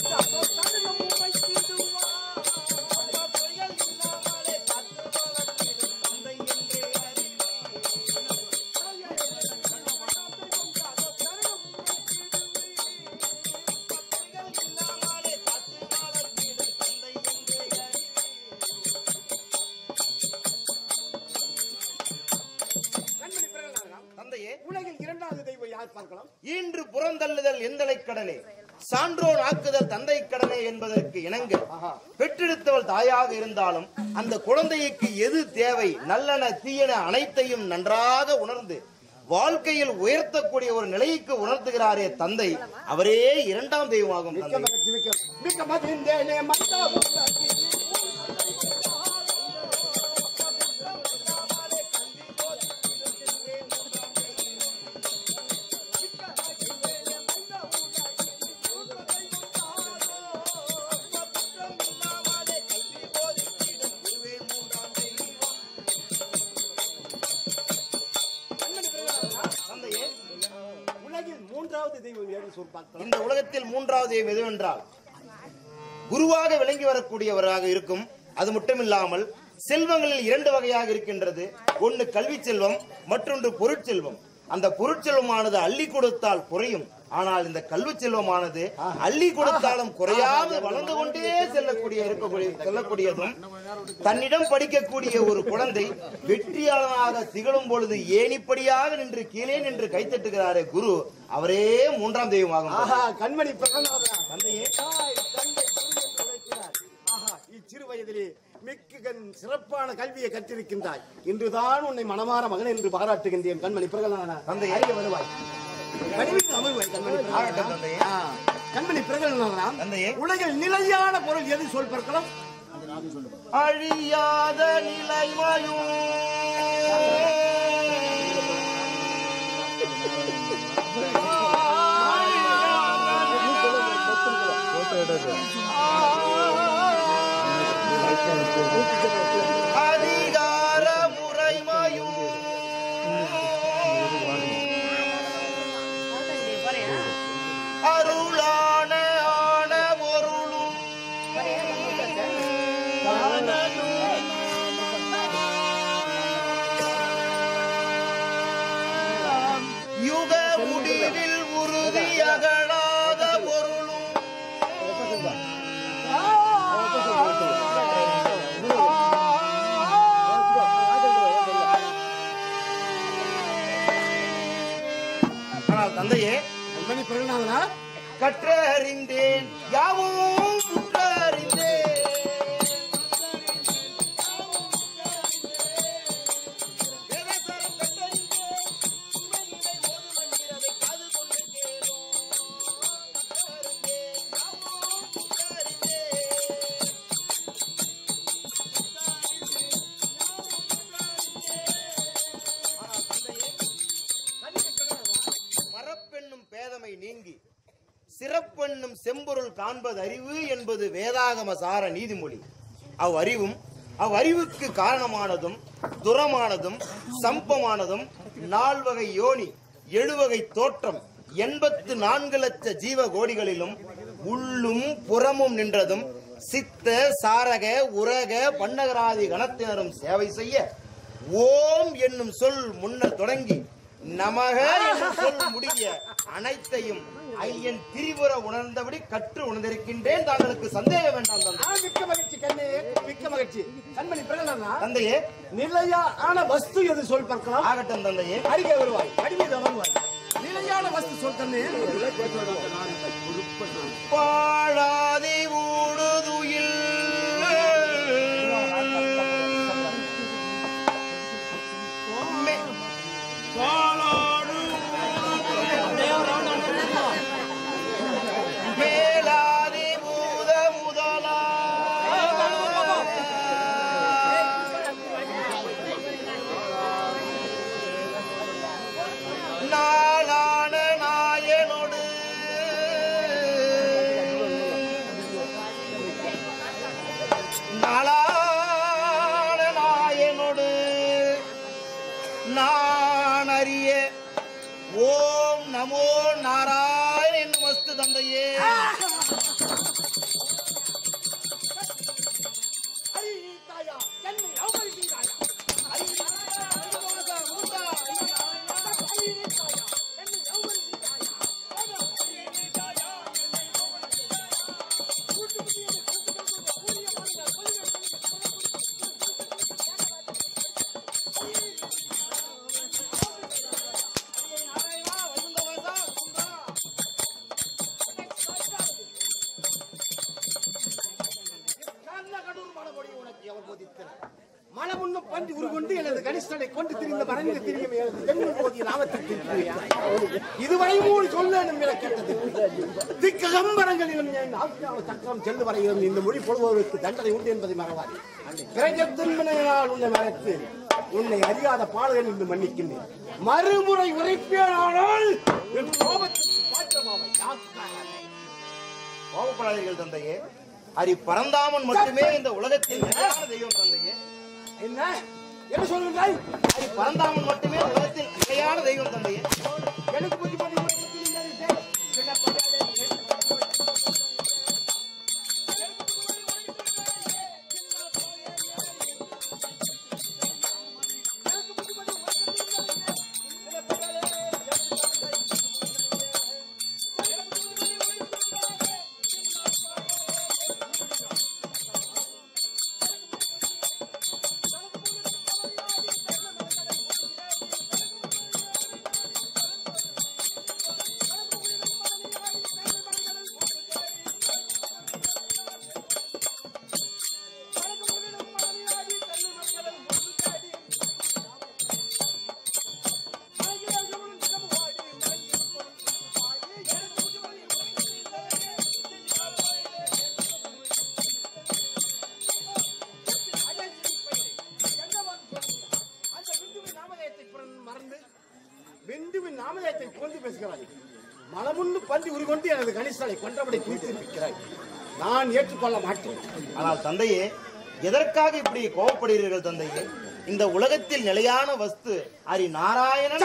உலகில் இரண்டாவது தெய்வம் யார் பார்க்கலாம்? இன்று புறந்தள்ளுதல் எந்தலை கடலே சான்றோன் ஆக்குதல் தந்தை கடலே என்பதற்கு இணங்க பெற்றெடுத்தவள் தாயாக இருந்தாலும் அந்த குழந்தைக்கு எது தேவை நல்லன தீயன அனைத்தையும் நன்றாக உணர்ந்து வாழ்க்கையில் உயர்த்தக்கூடிய ஒரு நிலைக்கு உணர்த்துகிறாரே தந்தை அவரே இரண்டாம் தெய்வமாகும். இந்த உலகத்தில் மூன்றாவது தெய்வம் எதுவென்றால் குருவாக விளங்கி வரக்கூடியவராக இருக்கும். அது மட்டுமில்லாமல் செல்வங்களில் 2 வகையாக இருக்கின்றது. ஒன்று கல்வி செல்வம், மற்றொன்று பொருட்செல்வம். அந்த பொருட்செல்வமானது அள்ளி கொடுத்தால் குறையும். ஆனால் இந்த கல்வி செல்வமானது அள்ளி கொடுத்தாலும் குறையாமல் வளர்ந்து கொண்டே செல்லக்கூடியதும் தன்னிடம் படிக்கக்கூடிய ஒரு குழந்தை வெற்றியாளனாக திகழும் பொழுது ஏணிப்படியாக நின்று கீழே நின்று கைத்தட்டுகிறாரே குரு அவரே மூன்றாம் தெய்வமாகும். கண்மணி தந்தையே, இச்சிறு வயதிலே மிக்க சிறப்பான கல்வியை கற்றிருக்கின்றாய். இன்றுதான் உன்னை மனமாற மகன் என்று பாராட்டுகின்றேன். கண்மணி பிரகலாதனா, தந்தையே வருவாய். கண்மணி பிரகலாதனா, உலகில் நிலையான பொருள் எது சொல் பார்க்கலாம்? அழியாத நிலைமையும் அதிகார முறைமையும் அருளான ஆன பொருளும் யுக முடிவில் உறுதியகலாத பொருளும் அறிவென்னும் செம்பொருள் காண்பது அறிவு என்பது வேதாகம சார நீதிமொழி. அவ்வறிவுக்கு காரணமானதும் துரமானதும் சம்பமானதும் 4 வகை யோனி 7 வகை தோற்றம் 84 லட்ச ஜீவ கோடிகளிலும் உள்ளும் புறமும் நின்றதும் சித்த சாரக உரக பன்னகராதி கணத்தினரும் சேவை செய்ய ஓம் என்னும் சொல் முன்னர் தொடங்கி நமக என்னும் சொல் முடிய அனைத்தையும் ஐயன் திரிபுர உணர்ந்தபடி கற்று உணர்ந்திருக்கின்றேன். தாங்களுக்கு சந்தேகம் வேண்டாம் தந்தை. மிக்க மகிழ்ச்சி கண்ணே, மிக்க மகிழ்ச்சி. கண்மணி பிரகடனா தந்தையே, நிலையான வஸ்து எது சொல் பார்க்கலாம். ஆகட்டும் தந்தையே. அருகே வருவாய், அடிமீது வருவாய். நிலையான வஸ்து சொல் கண்ணே. பாழாதி ஊடுதுயில் மேலாதி பூத முதலா நாளான நாயனோடு நாளான நாயனோடு நான் அறிய ஓம் நமோ நாராயண என்னும் வஸ்து தந்தையே. மனமுன்னும் பஞ்சு உருகொண்டு எனது கனிஷ்டனை கொண்டு திரிந்த மறைந்து திரியும் எனது தென்னில் போதிய நாமத்திற்கு இதுவரை மூணு சொல்லும் என கேட்டது. திக்க கம்பரங்களிலும் சக்கரம் சென்று வரையிலும் இந்த மொழி பொழுவதற்கு தண்டனை உண்டு என்பதை மறவாது. கிரகத்தின்மனையினால் உன்னை மறைத்து உன்னை அறியாத பாடல்கள் என்று மன்னிக்கின்றேன். மறுமுறை உரைப்பேனானால் என் கோபத்திற்கு பாத்திரமாவை கோபப்படாதீர்கள் தந்தையே. ஹரி பரந்தாமன் மட்டுமே இந்த உலகத்தில் நிலையான தெய்வம் தந்தையே. என்ன என்ன சொல்கிறாய்? ஹரி பரந்தாமன் மட்டுமே உலகத்தில் நிலையான தெய்வம் தந்தையே. எனக்கு புத்தி பண்ணி பிந்துவின் நாமதேயத்தை கொண்டு பேசுகிறாய். மனமுன்னு பந்தி உருகொண்டு எனது கணிசனை கொன்றபடி குறித்திருக்கிறாய். நான் ஏற்றுக்கொள்ள மாட்டேன். ஆனால் தந்தையே, எதற்காக இப்படி கோபப்படுகிறீர்கள் தந்தையே? இந்த உலகத்தில் நிலையான வஸ்து ஹரி நாராயணன்.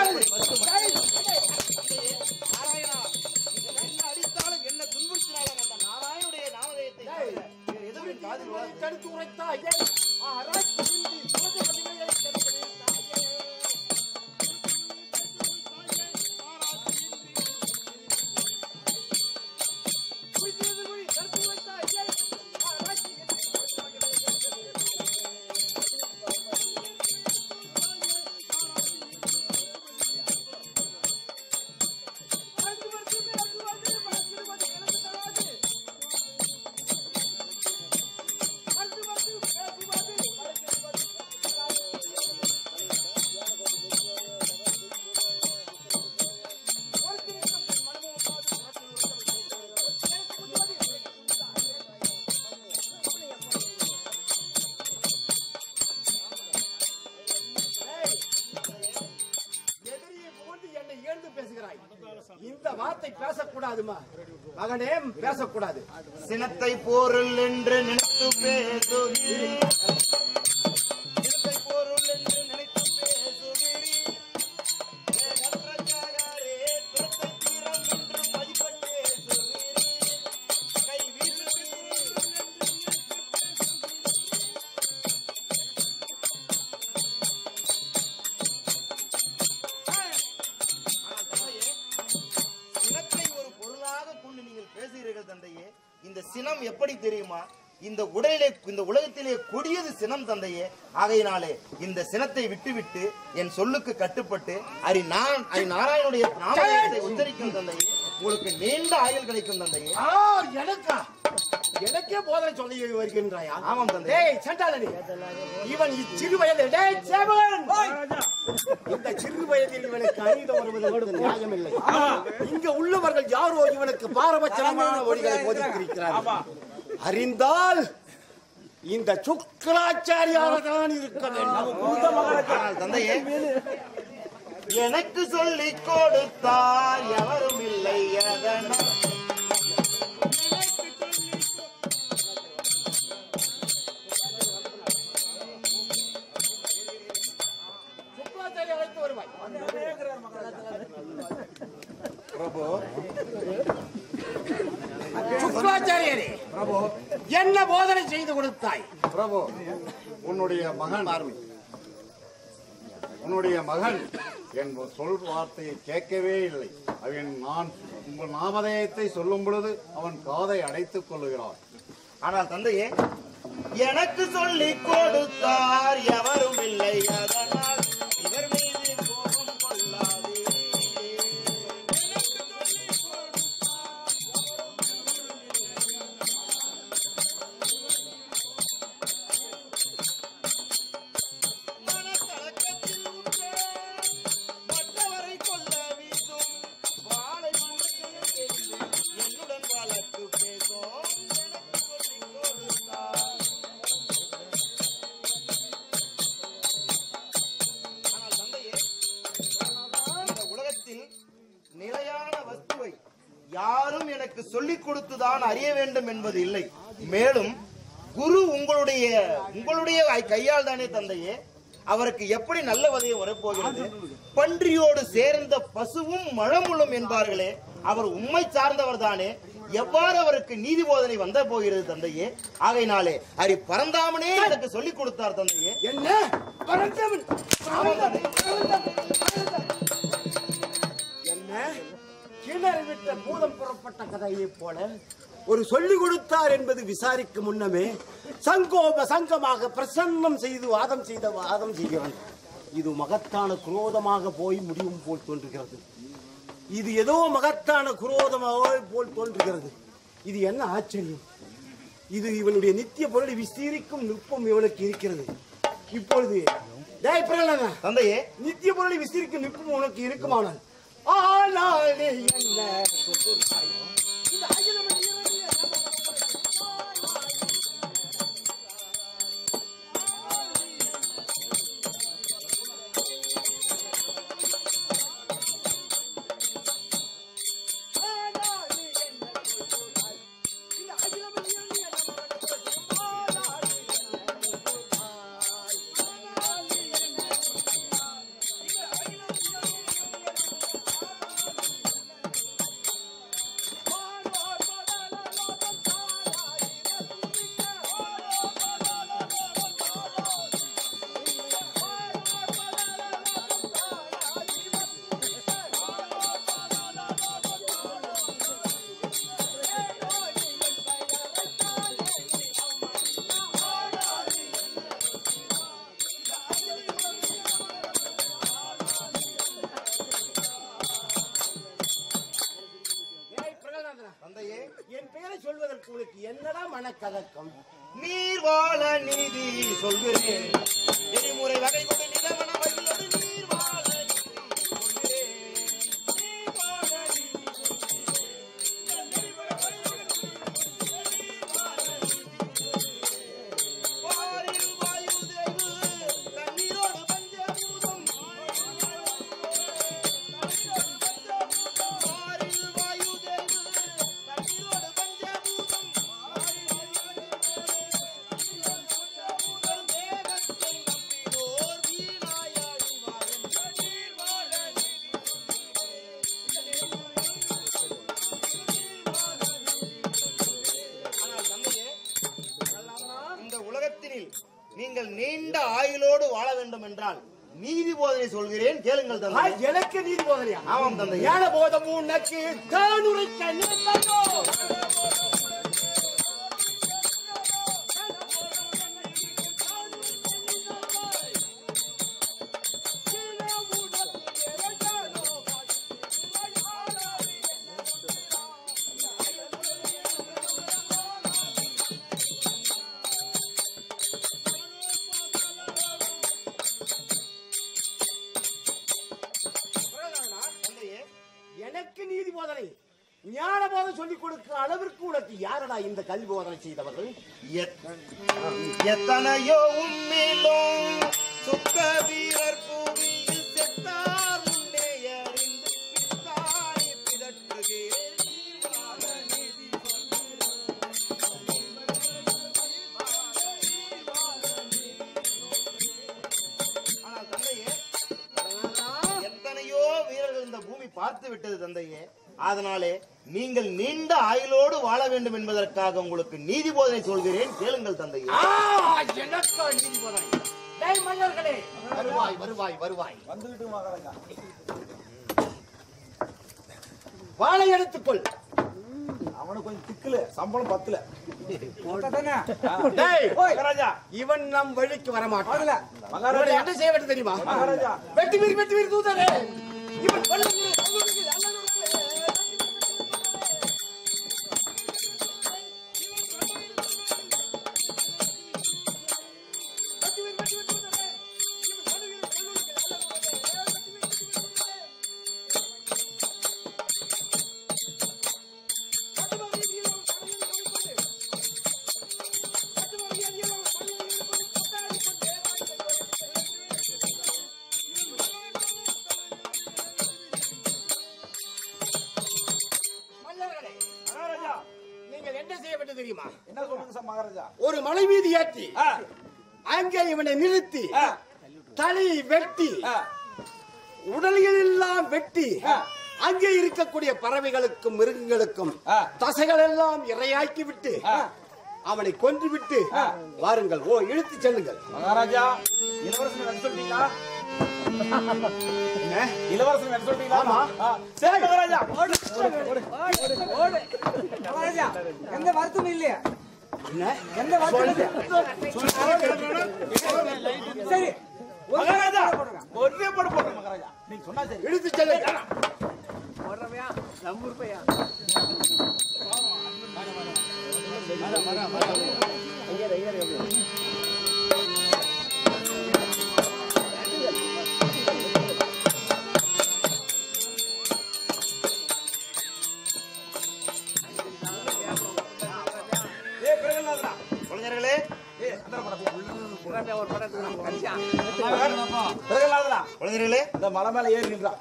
அடித்தாலும் என்ன துன்புறுத்தினாலும் அந்த நாராயணுடைய நாமதேயத்தை எதுவும் காதில் தடுத்து உரைத்தாய். இந்த வார்த்தை பேசக்கூடாதுமா. மகனே பேசக்கூடாது. சினத்தை பொருள் என்று நினைத்து பேசுகிறேன். சினத்தை பொருள் என்று நினைத்து பேசுகிறேன். வேகற்றச்சாகாரே, துரத்தை தீரம் என்று மதிப்பட்டே சொல்கிறேன். கை வீசுகிறேன். சினத்தை ஒரு பொருளாக கொண்டு நீங்கள் பேசுகிறீர்கள் தந்தையே. இந்த சினம் எப்படி தெரியுமா? இந்த உலகத்திலே கொடியது சினம் தந்தையே. ஆகையினாலே இந்த சினத்தை விட்டுவிட்டு என் சொல்லுக்கு கட்டுப்பட்டு நாராயணுடைய நாமத்தை உச்சரிக்கும் தந்தையே. உங்களுக்கு நீண்ட ஆயுள் கிடைக்கும் தந்தையே. எனக்கே போதனை சொல்லி வருகின்றாயா? ஆமாம் தந்தை. சண்டாளனே, இவன் சிறு வயதில் இந்த சிறு வயதில் இவனுக்கு அநீதம் வருவது நியாயமில்லை. இங்க உள்ளவர்கள் யாரோ இவனுக்கு பாரபட்சமான ஒளிகளை போதித்திருக்கிறார்கள். அறிந்தால் இந்த சுக்கராச்சாரியாரதான் இருக்க வேண்டும். தந்தையே, எனக்கு சொல்லிக் கொடுத்தார் எவரும் இல்லை. அதனால் பிரபு, சுக்கராச்சாரியரே, என்ன போதனை செய்து கொடுத்தாய்? பிரபு, உன்னுடைய மகன் என் சொல் வார்த்தையை கேட்கவே இல்லை. நான் உங்கள் நாமதேயத்தை சொல்லும் பொழுது அவன் காதை அடைத்துக் கொள்ளுகிறான். ஆனால் தந்தையே, எனக்கு சொல்லிக் கொடுத்தார் எவரும் இல்லை. அதனால் இவர் மீது கோபம் கொள்ளாதே. மனக்கலக்கத்தில் உற்ற மற்றவரை கொல்ல வீசும் வாளை முழுக்க என்னுடன் வழக்கு பேசும். எனக்கு சொல்லிக் கொடுத்தார். ஆனால் தந்தையே, இந்த உலகத்தில் நிலையான வஸ்துவை யாரும் எனக்கு சொல்லிக் கொடுத்துதான் அறிய வேண்டும் என்பது இல்லை. மேலும் குரு உங்களுடைய கையால் தானே தந்தையே அவருக்கு எப்படி நல்ல வதையை வரப்போகிறது. பன்றியோடு சேர்ந்த பசுவும் மழமுள்ளும் என்பார்களே, அவர் உண்மை சார்ந்தவர் தானே. எவ்வாறு அவருக்கு நீதி போதனை வந்த போகிறது தந்தையே. ஆகையினாலே ஹரி பரந்தாமனே எனக்கு சொல்லிக் கொடுத்தார் தந்தையே. என்ன பரந்தாமன்? என்ன கிணறு விட்ட பூதம் புறப்பட்ட கதையை போல ஒரு சொல்லிக் கொடுத்தார் என்பது விசாரிக்கும் முன்னமே சங்கமாக பிரசன்னம் செய்து வாதம் செய்கிறான். இது மகத்தான குரோதமாக போய் முடியும் போல் தோன்றுகிறது. இது ஏதோ மகத்தான குரோதமாக போல் தோன்றுகிறது. இது என்ன ஆச்சரியம்! இது இவனுடைய நித்திய பொருளை விஸ்தீரிக்கும் நுட்பம் இவனுக்கு இருக்கிறது. இப்பொழுது தந்தையே, நித்திய பொருளை விஸ்தீரிக்கும் நுட்பம் உனக்கு இருக்குமானால் ஆனாலே என்ன இந்த அகிலம் என் பெயரை சொல்வதற்கு உனக்கு என்னடா மனக்கலக்கம்? நீர் வாழ நீதி சொல்கிறேன். நெறிமுறை வகை கொண்டு நிலவன வழியோடு நீர் வாழ நீதி சொல்கிறேன். நீர் வாழ நீதி வாரில் வாயு தேவு தண்ணீரோடு பஞ்சபூதம். வாரில் வாயு தேவு உலகத்தினில் நீங்கள் நீண்ட ஆயுளோடு வாழ வேண்டும் என்றால் நீதி போதனை சொல்கிறேன் கேளுங்கள் தந்தை. எனக்கு நீதி போதனையா? ஆமாம் தந்தை. ஞான போதம் உனக்கு தானுரைக்க நினைத்ததோ. எனக்கு நீதி போதனை ஞான போதனை சொல்லிக் கொடுக்கிற அளவிற்கு உனக்கு யாரடா இந்த கல்வி போதனை செய்தவர்கள்? எத்தனையோ உண்மையிலும் சுத்த வீரர் பூமியில் செத்தார் முன்னே அறிந்து பித்தாய் பிதற்றுகிறேன். ஆனால் தந்தையே, எத்தனையோ வீரர்கள் இந்த பூமி பார்த்து விட்டது தந்தையே. அதனாலே நீங்கள் நீண்ட ஆயுளோடு வாழ வேண்டும் என்பதற்காக உங்களுக்கு நீதி போதனை சொல்கிறேன் கேளுங்கள் தந்தையே. எனக்கா நீதி போதனை? டேய் மன்னர்களே, வருவாய் வருவாய் வருவாய். வந்துகிட்டு மகாராஜா. வாளை எடுத்துக்கொள். அவனுக்கு கொஞ்சம் திக்கல, சம்பளம் பத்தல. டேய் மகாராஜா, இவன் நம் வழிக்கு வரமாட்டான். மகாராஜா என்ன செய்ய வேண்டும் தெரியுமா? மகாராஜா, வெட்டி வீர் தூதரே, இவன் ஒரு மலை மீது ஏற்றி அங்கே இவனை நிறுத்தி தலை வெட்டி உடல்கள் எல்லாம் வெட்டி அங்கே இருக்கக்கூடிய பறவைகளுக்கும் மிருகங்களுக்கும் தசைகள் எல்லாம் இரையாக்கி விட்டு அவனை கொன்று விட்டு வாருங்கள். ஓ, இழுத்து செல்லுங்கள். மகாராஜா, இளவரசன் என்ன சொல்றீங்களா? இளவரசன் என்ன சொல்றீங்களா? சரி மகாராஜா. மகாராஜா, எந்த வருத்தமும் இல்லையா? எந்த சரி மகாராஜா, ஒரே போட போடுங்க மகாராஜா. நீங்க சொன்னா சரி. இழுத்து செல்லுங்க. குழந்தைகளே, குழந்தைகளே, இந்த மலை மேல ஏறி நின்றா.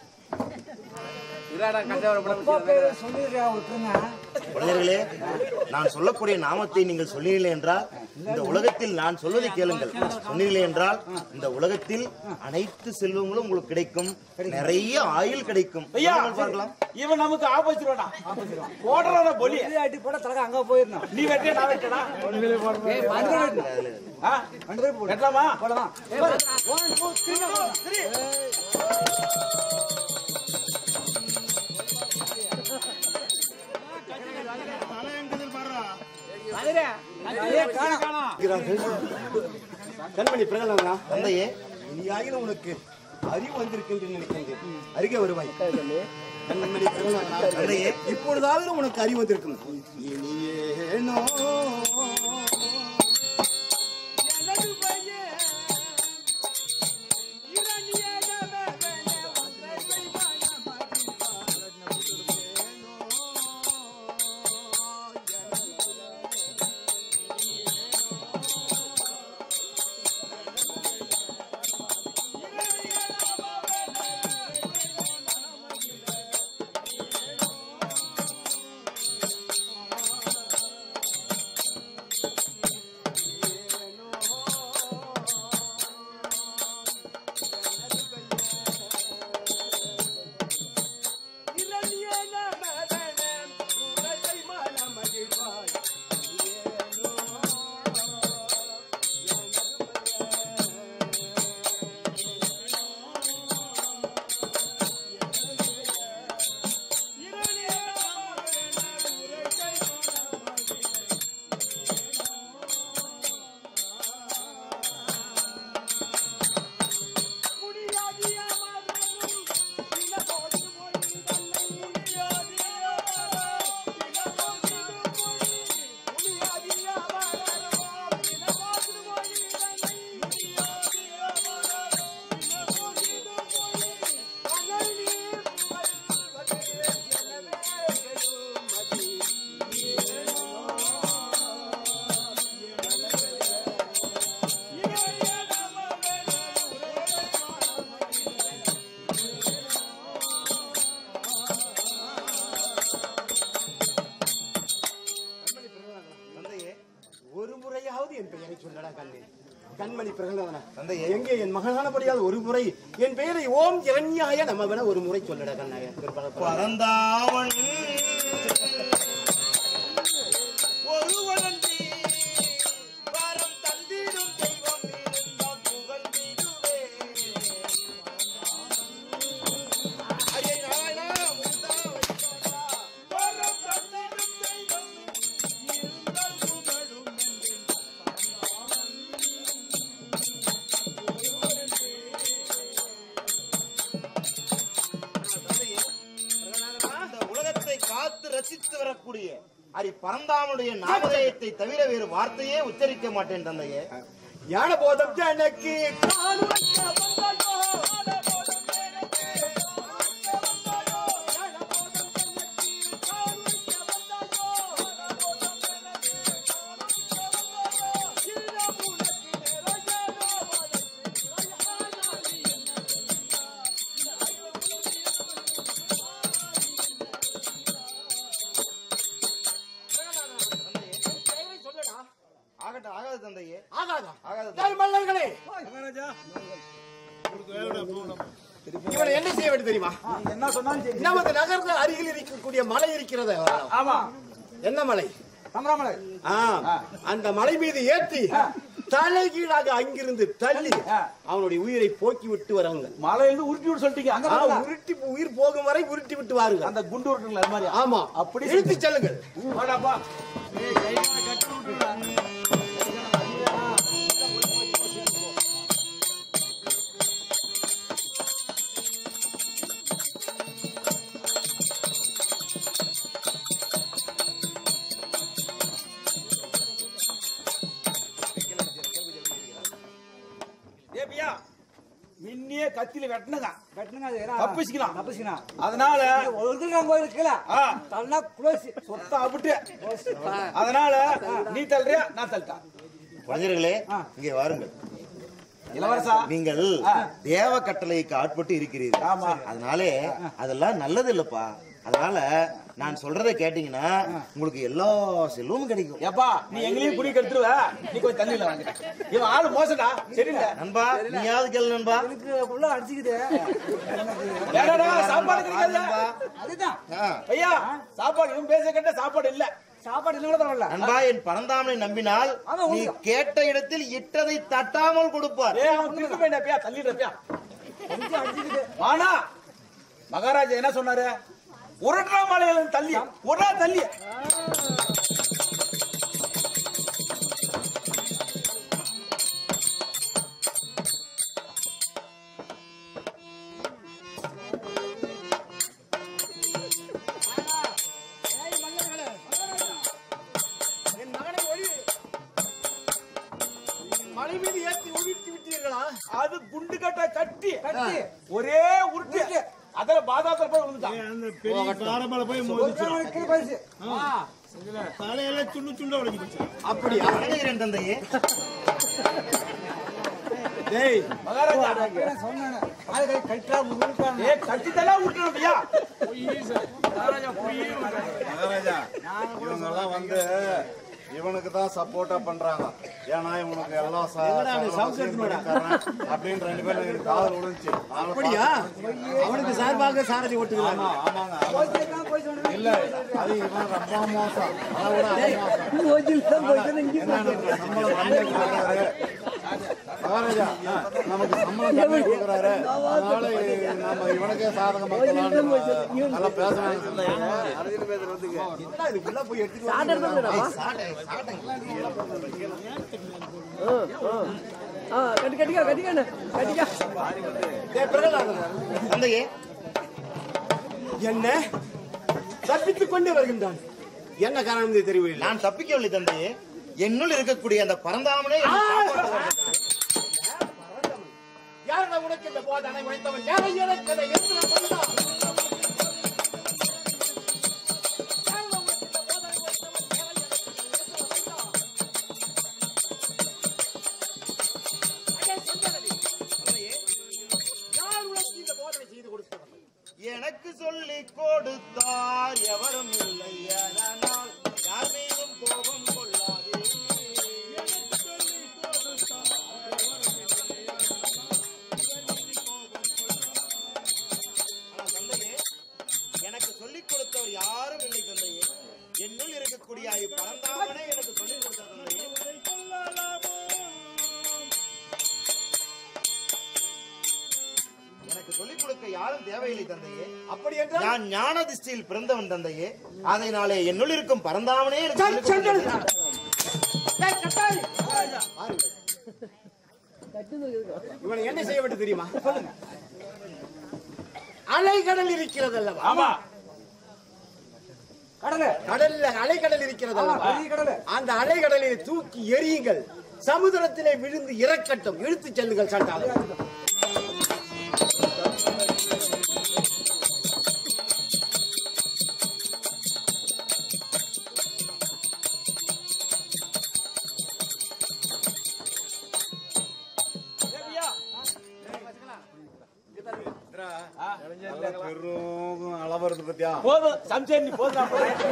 குழந்தைகளே, நான் சொல்லக்கூடிய நாமத்தை நீங்கள் சொன்னீர்களே என்றால் இந்த உலகத்தில் நான் சொல்வதை கேளுங்கள். சொன்னீர்களே என்றால் இந்த உலகத்தில் அனைத்து செல்வங்களும் உங்களுக்கு கிடைக்கும், நிறைய ஆயுள் கிடைக்கும். ஐயா, பார்க்கலாம். இவன் நமக்கு ஆப்போசிட் போடுறான பொலி அடி போட தலக அங்க போயிடணும். நீ வெட்டியா நான் வெட்டனா? வெட்டலாமா? போடலாம். 1 2 3 கண்மணி பிரகலாதனா, தந்தையே, நீ ஆகிலும் உனக்கு அறிவு வந்திருக்கின்ற நினைக்கின்றேன். அருகே வருவாய். கண்மணி பிரகலாதனா, தந்தையே, இப்பொழுதாவது உனக்கு அறிவு வந்திருக்கும். இனியேனோ என் பெயரை சொல்லடா கண்ணே. கண்மணி பிரகலாதனா, எங்கே என் மகனானபடியால் ஒரு முறை என் பெயரை ஓம் இரண்யாய நமவென ஒரு முறை சொல்லடா கண்ணாய. பரந்தாவன் ஒருவன் வரம் தந்திடும் தெய்வம் இருந்தால் புகழ் மீதுவே. ஐயே நாராயணா முந்தா வைத்தா வரம் தந்திடும் தெய்வம் இருந்தால் புகழும் இந்த உலகத்தை காத்து ரசித்து வரக்கூடிய அரி பரந்தாமனுடைய நாமதேயத்தை தவிர வேறு வார்த்தையே உச்சரிக்க மாட்டேன் தந்தையே. ஞான போதம் எனக்கு ஆகட்டும், ஆகாது தந்தையே, ஆகாதா? ஆகாது. மல்லர்களே, இவனை என்ன செய்ய வேண்டும் தெரியுமா? என்ன சொன்னாலும் சரி. நமது நகரத்தில் அருகில் இருக்கக்கூடிய மலை இருக்கிறது. ஆமா, என்ன மலை? சமராமலை. அந்த மலை மீது ஏற்றி தலைகீழாக அங்கிருந்து தள்ளி அவனுடைய உயிரை போக்கி விட்டு வரவங்க. மலையிலிருந்து உருட்டி விட்டு சொல்லிட்டீங்க. அங்க உருட்டி உயிர் போகும் வரை உருட்டி விட்டு வாருங்க. அந்த குண்டு உருட்டுங்களா அது மாதிரி? ஆமா, அப்படி இழுத்து செல்லுங்கள். வாடாப்பா. மின்னியே கத்தியில வெட்டணுங்க, தப்பிச்சுக்கலாம். அதனால கோயிலுக்கு தள்ளா குளோசி சொத்தா அப்படியே. அதனால நீ தள்ளுறியா, நான் தள்ளிட்டேன். குழந்தைகளே, இங்கே வாருங்கள். இளவரசா, நீங்கள் தேவ கட்டளைக்கு ஆட்பட்டு இருக்கிறீர்கள். அதனாலே அதெல்லாம் நல்லது இல்லப்பா. அதனால நான் சொல்றதை கேட்டீங்கன்னா உங்களுக்கு எல்லா செல்வமும் கிடைக்கும். ஏப்பா, நீ எங்களையும் குடி கெடுத்துருவ, நீ கொஞ்சம் தண்ணியில வாங்க. இவன் ஆளு மோசடா. சரிங்க நண்பா, நீயாவது கேளு நண்பா. அடிச்சுக்குது சாப்பாடு கிடைக்காது. அதுதான் ஐயா, சாப்பாடு இவன் பேச கேட்ட சாப்பாடு இல்ல. சாப்பாடு இல்ல பரவாயில்ல நண்பா. என் பரந்தாமனை நம்பினால் நீ கேட்ட இடத்தில் இட்டதை தட்டாமல் கொடுப்பார். ஆனா மகாராஜா என்ன சொன்னாரு? உருட்டா மலையில தள்ளி உடா தள்ளி. மலை மீது ஏற்றி உருட்டி விட்டீர்களா? அது குண்டு கட்ட கட்டி ஒரே உருட்டு. அதுல பாதாளத்துல போய் விழுந்துட்டான். தலையெல்லாம் சுண்டு சுண்ட உடைஞ்சிருச்சு. அப்படியா? தந்தையே, கட்டித்தெல்லாம் விட்டுருவியா? மகாராஜா, இவங்க எல்லாம் வந்து இவனுக்கு தான் சப்போர்ட்டா பண்றாங்க. ஏன்னா இவனுக்கு எல்லாம் அப்படின்னு 2 பேரும் எனக்கு காதல் விழுந்துச்சு. அப்படியா? அவனுக்கு சார்பாக சாரதி ஓட்டுகிறாங்க. ஆமாங்க. இல்ல, அது இவன் ரொம்ப மோசம். அதை விட மகாராஜா நமக்கு சம்பளம் கம்மி கொடுக்குறாரு. அதனால நம்ம இவனுக்கே சாதகம் நல்லா பேசுறாங்க. போய் எடுத்துக்கலாம். தந்தையே, என்ன தப்பித்துக் கொண்டு வருகின்றான். என்ன காரணம் தெரியவில்லை. நான் தப்பிக்கவில்லை தந்தையே. என்னுள் இருக்கக்கூடிய அந்த பரந்தாமனே யாரா உனக்கு இந்த போதனை வைத்தவன்? யாரை இழக்கதை என்று சொன்னான். எனக்கு சொல்லி கொடுத்தார் எவரும் இல்லை. அதனால் யார் மீதும் கோபம் கொள்ளாது. எனக்கு இருந்தாலும் தேவையில்லை தந்தையே. அப்படி என்றால் நான் ஞான திஷ்டியில் பிறந்தவன் தந்தையே. அதனாலே என்னுள் இருக்கும் பரந்தாமனே எனக்கு சொல்லிக் கொடுத்தார். இவனை என்ன செய்ய வேண்டும் தெரியுமா? அலைகடல் இருக்கிறது அல்லவா? ஆமா. கடல்ல அலைகடல் இருக்கிறது அல்லவா? அந்த அலைகடலை தூக்கி எரியுங்கள், சமுதிரத்திலே விழுந்து இறக்கட்டும், இழுத்துச் செல்லுங்கள் சண்டாள. அளவறது பத்தியா போதும் சம்சேர், நீ போதும்.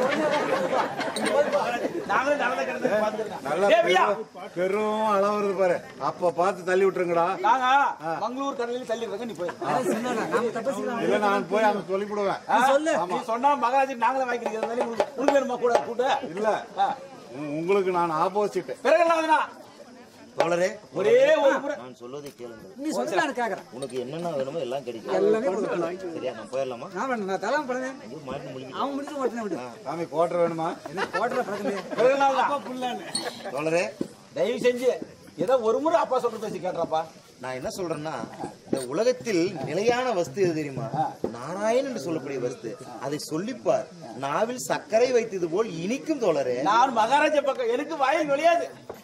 நாங்களும் நடந்த கிடந்து பார்த்துருக்கோம். பெரும் அளவறது பாரு. அப்ப பார்த்து தள்ளி விட்டுருங்கடா. நாங்க மங்களூர் கடலில் தள்ளிடுறாங்க. நீ போய் இல்ல நான் போய் அங்க சொல்லிவிடுவேன். நீ சொன்னா மகாராஜன் நாங்களே வாங்கிக்கிறீங்க. உனக்கு வேணுமா கூட கூட்ட? இல்ல உங்களுக்கு நான் ஆப்போசிட். பிறகு தோழரே, ஒரே ஒரு முறை நான் சொல்வதை கேளுங்கள். நீ சொல்ல கேக்குறேன். உனக்கு என்னென்ன வேணுமோ எல்லாம் கிடைக்கும். சரியா? நான் போயிடலாமா? நான் தலாம் படுவேன். மாட்டி முடிக்க அவன் முடிச்சு ஓட்டனே விடு. சாமி கோட்டர் வேணுமா? ஓட்டற பிரச்சனை. தோழரே, தயவு செஞ்சு ஏதோ ஒரு முறை அப்பா சொல்ற பேசி கேட்றப்பா. நான் என்ன சொல்றேன்னா, இந்த உலகத்தில் நிலையான வஸ்து எது தெரியுமா? நாராயணன் என்று சொல்லக்கூடிய வஸ்து. அதை சொல்லிப்பார். நாவில் சர்க்கரை வைத்தது போல் இனிக்கும் தோழரே. நான் மகாராஜா பக்கம் எனக்கு வாயில் நுழையாது.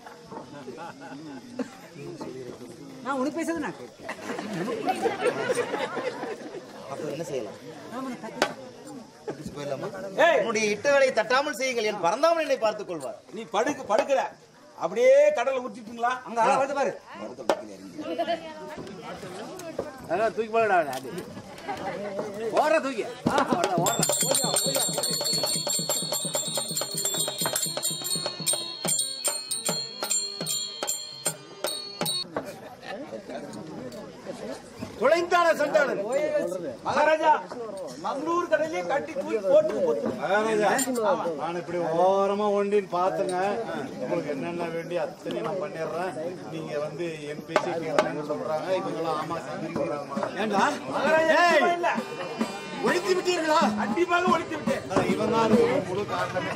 நான் உனக்கு பேசுறது நான் அப்ப என்ன செய்யலாம்? போயிடலாமா? ஏய், உன்னுடைய இட்ட வேலையை தட்டாமல் செய்யுங்கள். என் பரந்தாமன் என்னை பார்த்துக் கொள்வார். நீ படுக்கிற அப்படியே கடலை ஊற்றிட்டீங்களா? அங்க ஆள வந்து பாரு. அதான் தூக்கி போடா. ஓடுற தூக்கி ஓடுற. துளைந்தான சண்டாளன் மகாராஜா மங்களூர் கடலையே கட்டி தூக்கி போட்டு நான் இப்படி ஓரமா ஒண்டின்னு பாத்துங்க. உங்களுக்கு என்னென்ன வேண்டி அத்தனை நான் பண்ணிடுறேன். நீங்க வந்து எம்பிசி சொல்றாங்க, இவங்கெல்லாம் ஆமா செஞ்சிருக்கிறாங்க. ஏண்டா இல்ல ஒழித்து விட்டீர்களா? கண்டிப்பாக ஒழித்து விட்டேன். இவன் தான் முழு காரணமே.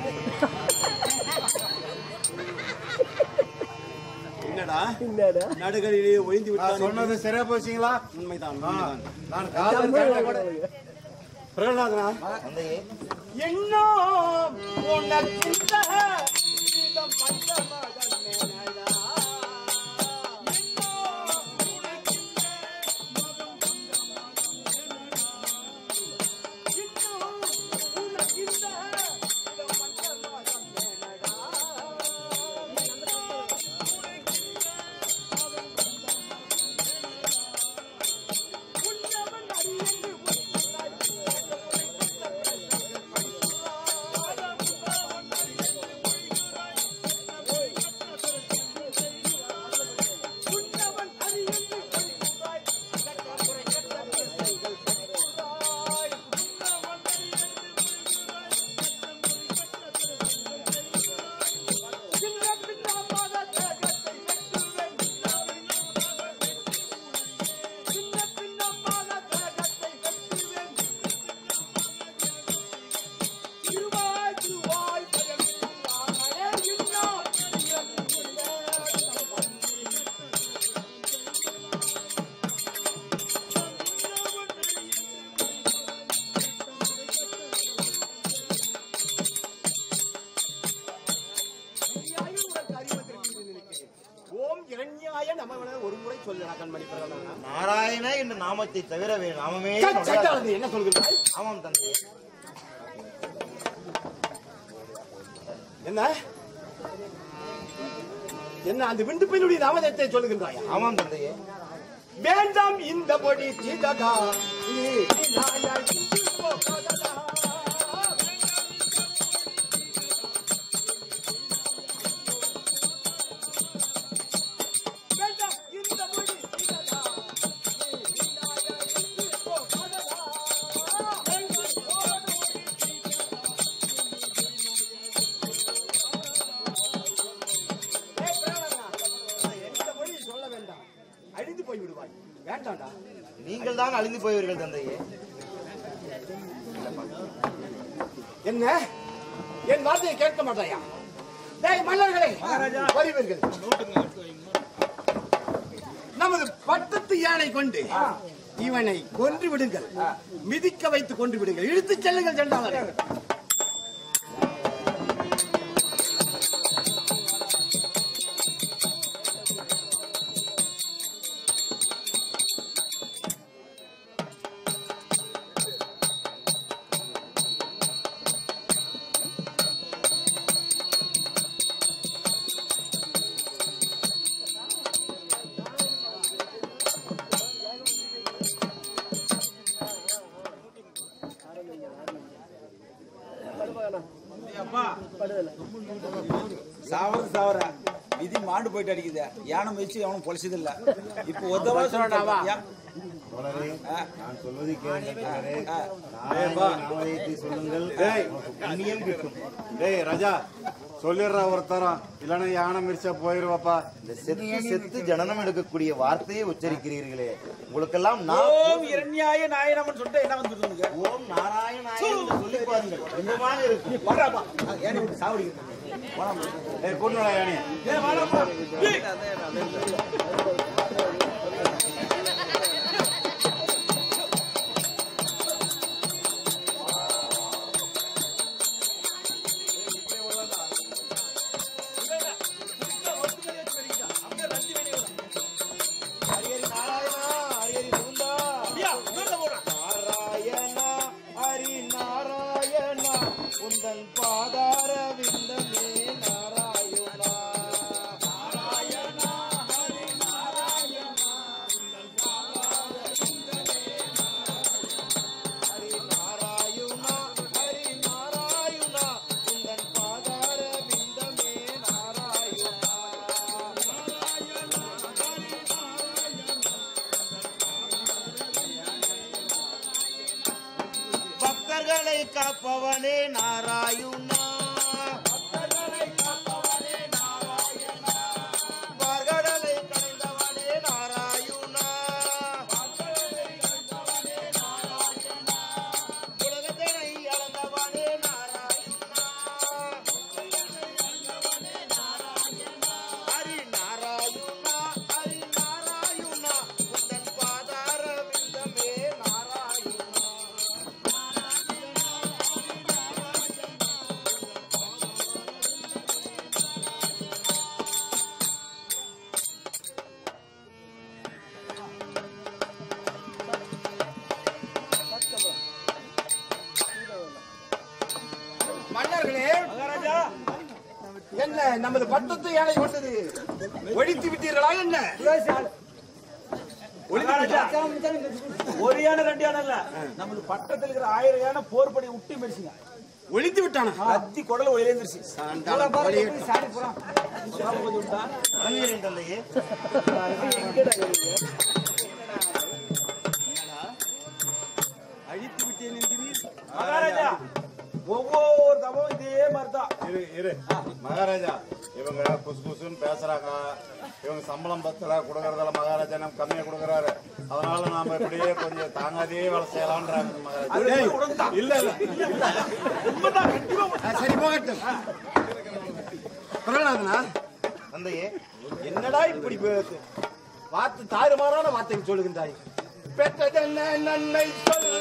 என்னடா நடுகளிலே ஒழிந்து விட்டான். சொன்னது சரியா போச்சுங்களா? உண்மைதான். நான் காதல் பிரகலாதனா, தந்தையே, என்னோ உனக்கு இதம் பஞ்சமதன் மேனடா. ஒரு முறை சொல்லலாம் கண்மணி பிரகலாதனா. நாராயண என்ற நாமத்தை தவிர வேறு நாமமே என்ன சொல்கிறாய்? ஆமாம் தந்தையே. என்ன என்ன அந்த விண்டு பெண்ணுடைய நாமத்தை சொல்லுகின்றாயா? ஆமாம் தந்தையே. வேண்டாம் இந்த பொடி சீதகா நீங்கள் தான் அழிந்து போய்வீர்கள் தந்தையே. என்ன என் வார்த்தையை கேட்க மாட்டாயா? டேய் மன்னர்களே, வருவீர்கள். நமது பட்டத்து யானை கொண்டு இவனை கொன்று விடுங்கள், மிதிக்க வைத்து கொன்று விடுங்கள், இழுத்துச் செல்லுங்கள் சென்றார்கள். சாவர விதி மாண்டு போயிட்டு அடிக்குது. யானை வச்சு அவனும் பொழைச்சது இல்ல. இப்போ ஒருத்தவா சொல்றாவா நான் சொல்வதை சொல்லுங்கள். டேய் ராஜா சொல்லிடுற ஒருத்தரம், இல்லன்னா யானை மிரிச்சா போயிருவாப்பா. இந்த செத்து ஜனனம் எடுக்கக்கூடிய வார்த்தையை உச்சரிக்கிறீர்களே, உங்களுக்கெல்லாம் ஓம் இரண்யாய நாயனம்னு சொல்லிட்டு என்ன வந்துருங்க? ஓம் நாராயணாய சொல்லி பாருங்கள், ரொம்பமாக இருக்கு. வராப்பா யானை விட்டு சாவடிக்கிறேன். கொண்டு யானைய காப்பவனே நாராயணா, பார்கடலை கடைந்தவனே நாராயணா, உலகத்தினை அளந்தவனே நாராயணா, ஹரி நாராயணா, ஹரி நாராயணா, உந்தன் பாதார விந்தமே நாராயணா. மன்னர்களே, என்ன நமது பட்டத்து யானை கொண்டது ஒழித்து விட்டீர்களா? என்ன ஒரு யானை ரெண்டு யானை இல்ல, நமக்கு பட்டத்தில் இருக்கிற 1000 யானை போர் படி விட்டு மெரிச்சுங்க. ஒழித்து விட்டானா? கத்தி குடல ஒளிந்துருச்சு. தந்தையே அழித்து விட்டேன் என்கிறீர் மகாராஜா. ஒவ்வொரு தவம் இதே மாதிரிதான். இரு மகாராஜா, இவங்க குசு குசுன்னு பேசுறாங்க. இவங்க சம்பளம் பத்தல கொடுக்கறதால மகாராஜா நம்ம கம்மியா கொடுக்கறாரு. அதனால நாம இப்படியே கொஞ்சம் தாங்காதே வேலை செய்யலாம்ன்றாங்க மகாராஜா. இல்ல சரி போகட்டும். பிரகலாதனா, தந்தையே, என்னடா இப்படி வார்த்தை தாறுமாறான வார்த்தை சொல்லுகின்றாய்? பெற்றதென்ன நன்மை சொல்.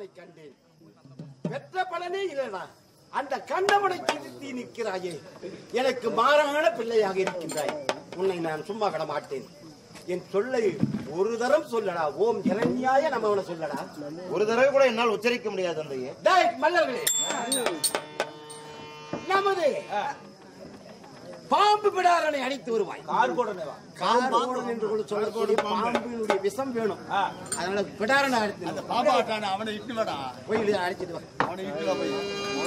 கண்டவனை கண்டேன். பெற்ற பலனே இல்லடா. அந்த கண்டவனை திருத்தி நிற்கிறாயே. எனக்கு மாறான பிள்ளையாக இருக்கின்றாய். உன்னை நான் சும்மா விட மாட்டேன். என் சொல்லை ஒரு தரம் சொல்லடா. ஓம் இரண்யாய நமவன சொல்லடா. ஒரு தடவை கூட என்னால் உச்சரிக்க முடியாது தந்தையே. டேய் மல்லர்களே, நமது பாம்பு பிடாரனை அடித்து வருவாய். கார்கோடன் என்று கூட சொல்லக்கூடிய பாம்பினுடைய விஷம் வேணும். அதனால பிடாரனை அடித்து அந்த பாம்பாட்டான அவனை இட்டு வாடா. போய் அடிச்சிட்டு வா. அவனை இட்டு வா போய்.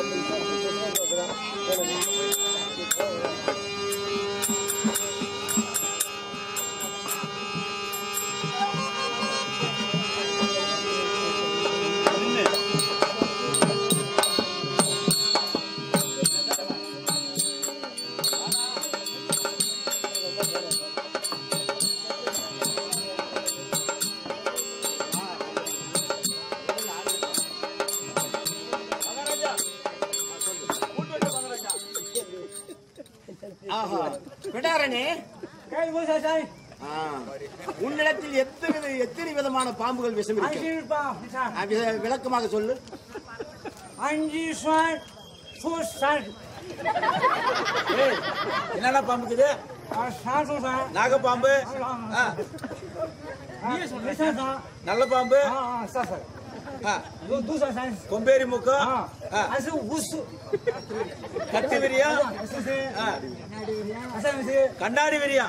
உன்னிடத்தில் எத்தனை விதமான பாம்புகள் விஷம் இருக்கு? விளக்கமாக சொல்லு. 5 酸 出 என்னென்ன பாம்புக்குது? 3 出 3 நாக பாம்பு, நல்ல பாம்பு, கொம்பேரி மூக்கு, கட்டி விரியா, கண்ணாடி விரியா,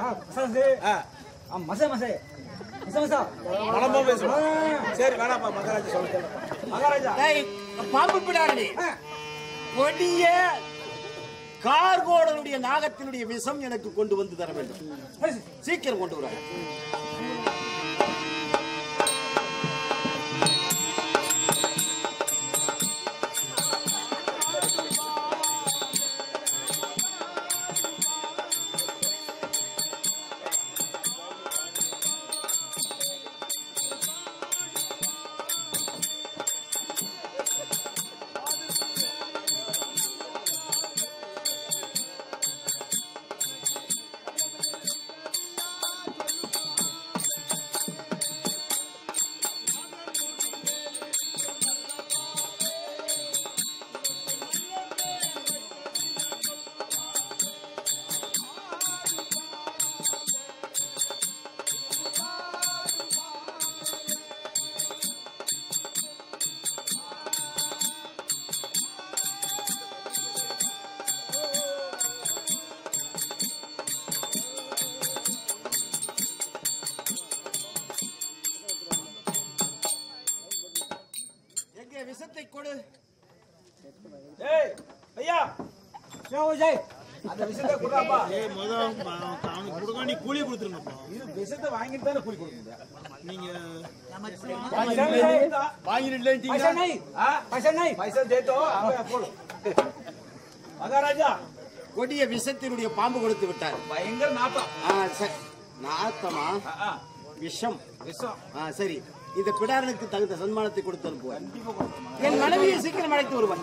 மலம்பம் பேசுவோம். சரி வேணாப்பா மகாராஜா சொல்ல. மகாராஜா பாம்பு பிடாரனே, கொடிய கார்கோடனுடைய நாகத்தினுடைய விஷம் எனக்கு கொண்டு வந்து தர வேண்டும். சீக்கிரம் கொண்டு வர. விஷத்தை கொடு. ஏய் ஐயா, அந்த விஷத்தை கொடுறாப்பா. ஏய் முதல்ல அவனுக்கு கொடுங்க, நீ கூலி கொடுத்துருங்கப்பா. இது விஷத்தை வாங்கிட்டு தானே கூலி கொடுங்க. நீங்க பைசா தேட்டோ போடு. மகாராஜா கொடிய விஷத்தினுடைய பாம்பு கொடுத்து விட்டார். பயங்கர நாட்டம். நாத்தமா? விஷம். விஷம். சரி, இந்த பிடாரனுக்கு தகுந்த சன்மானத்தை கொடுத்து அனுப்புவார். என் மனைவியை சீக்கிரம் அழைத்து வருவான்.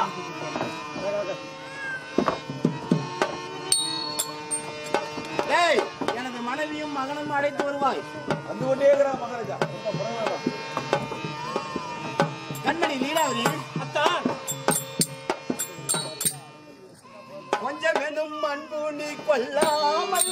எனது மனைவியும் மகனும் அழைத்து வருவாய். வந்து கொண்டே இருக்கிறான் மகாராஜா. கண்மணி லீலாவதி, அத்தான் கொஞ்சம் வேணும் அன்பு நீ கொல்லாமல்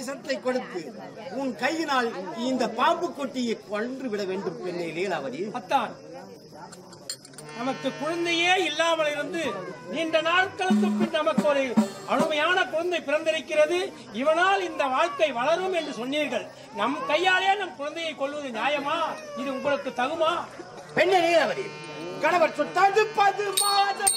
விஷத்தை கொடுத்து உன் கையினால் இந்த பாம்பு கொட்டியை கொன்று விட வேண்டும் பெண்ணே லீலாவதி. அத்தான், நமக்கு குழந்தையே இல்லாமல் இருந்து நீண்ட நாட்களுக்கு பின் நமக்கு ஒரு அருமையான குழந்தை பிறந்திருக்கிறது. இவனால் இந்த வாழ்க்கை வளரும் என்று சொன்னீர்கள். நம் கையாலே நம் குழந்தையை கொள்வது நியாயமா? இது உங்களுக்கு தகுமா? பெண்ணே லீலாவதி, கணவர் சுட்டாது 10 மாதம்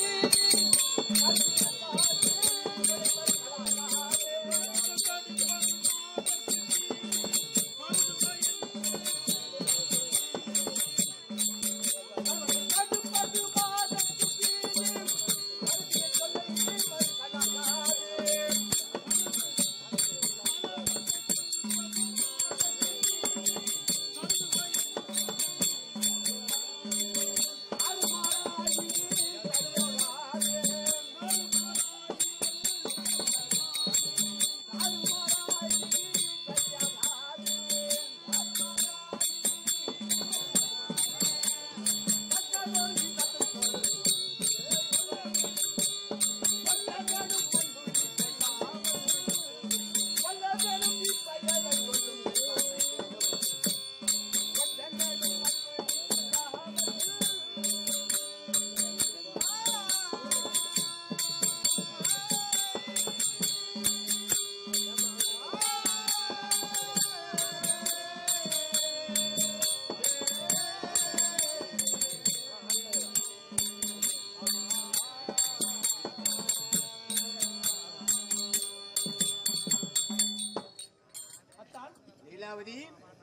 லீலாவதி,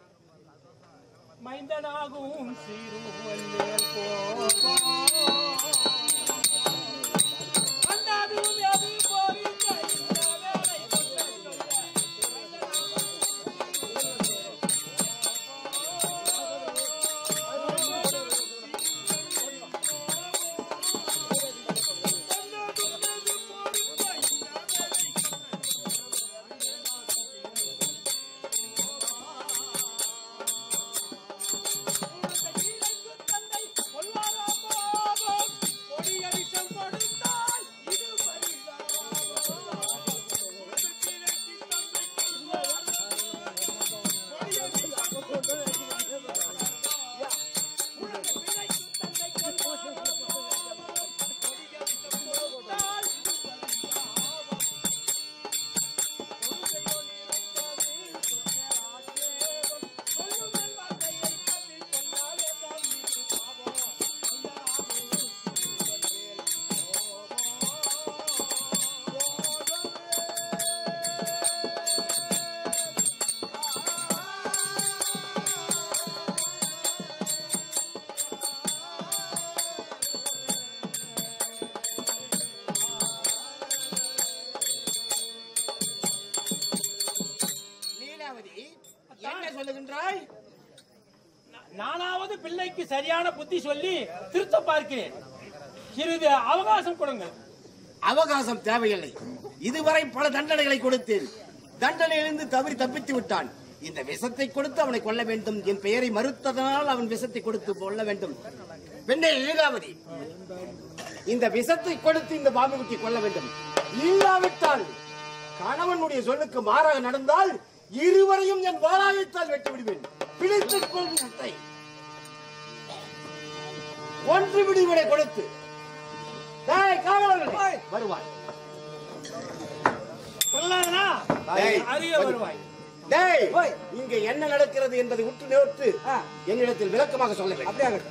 மைந்தனாகும் சிறுவல்லேல் போகோ அந்தாதும் எது போரிந்த இந்த வேலை கொண்ட நானாவது பிள்ளைக்கு சரியான புத்தி சொல்லி திருத்த பார்க்கிறேன். சிறிது அவகாசம் கொடுங்கள். அவகாசம் தேவையில்லை. இதுவரை பல தண்டனைகளை கொடுத்தேன். தண்டனையிலிருந்து தவறி தப்பித்து விட்டான். இந்த விஷத்தை கொடுத்து அவனை கொல்ல வேண்டும். என் பெயரை மறுத்ததனால் அவன் விஷத்தை கொடுத்து கொல்ல வேண்டும். பெண்ணே லீலாவதி, இந்த விஷத்தை கொடுத்து இந்த பாம்பு குட்டி கொல்ல வேண்டும். இல்லாவிட்டால் கணவனுடைய சொல்லுக்கு மாறாக நடந்தால் இருவரையும் என் வாளாயத்தால் வெட்டி விடுவேன். பிடித்துக் கொள்வதை ஒன்று விடுவிடை கொடுத்து வருவாய். இங்க என்ன நடக்கிறது என்பதை உற்று நோட்டு என்னிடத்தில் விளக்கமாக சொல்ல வேண்டும்.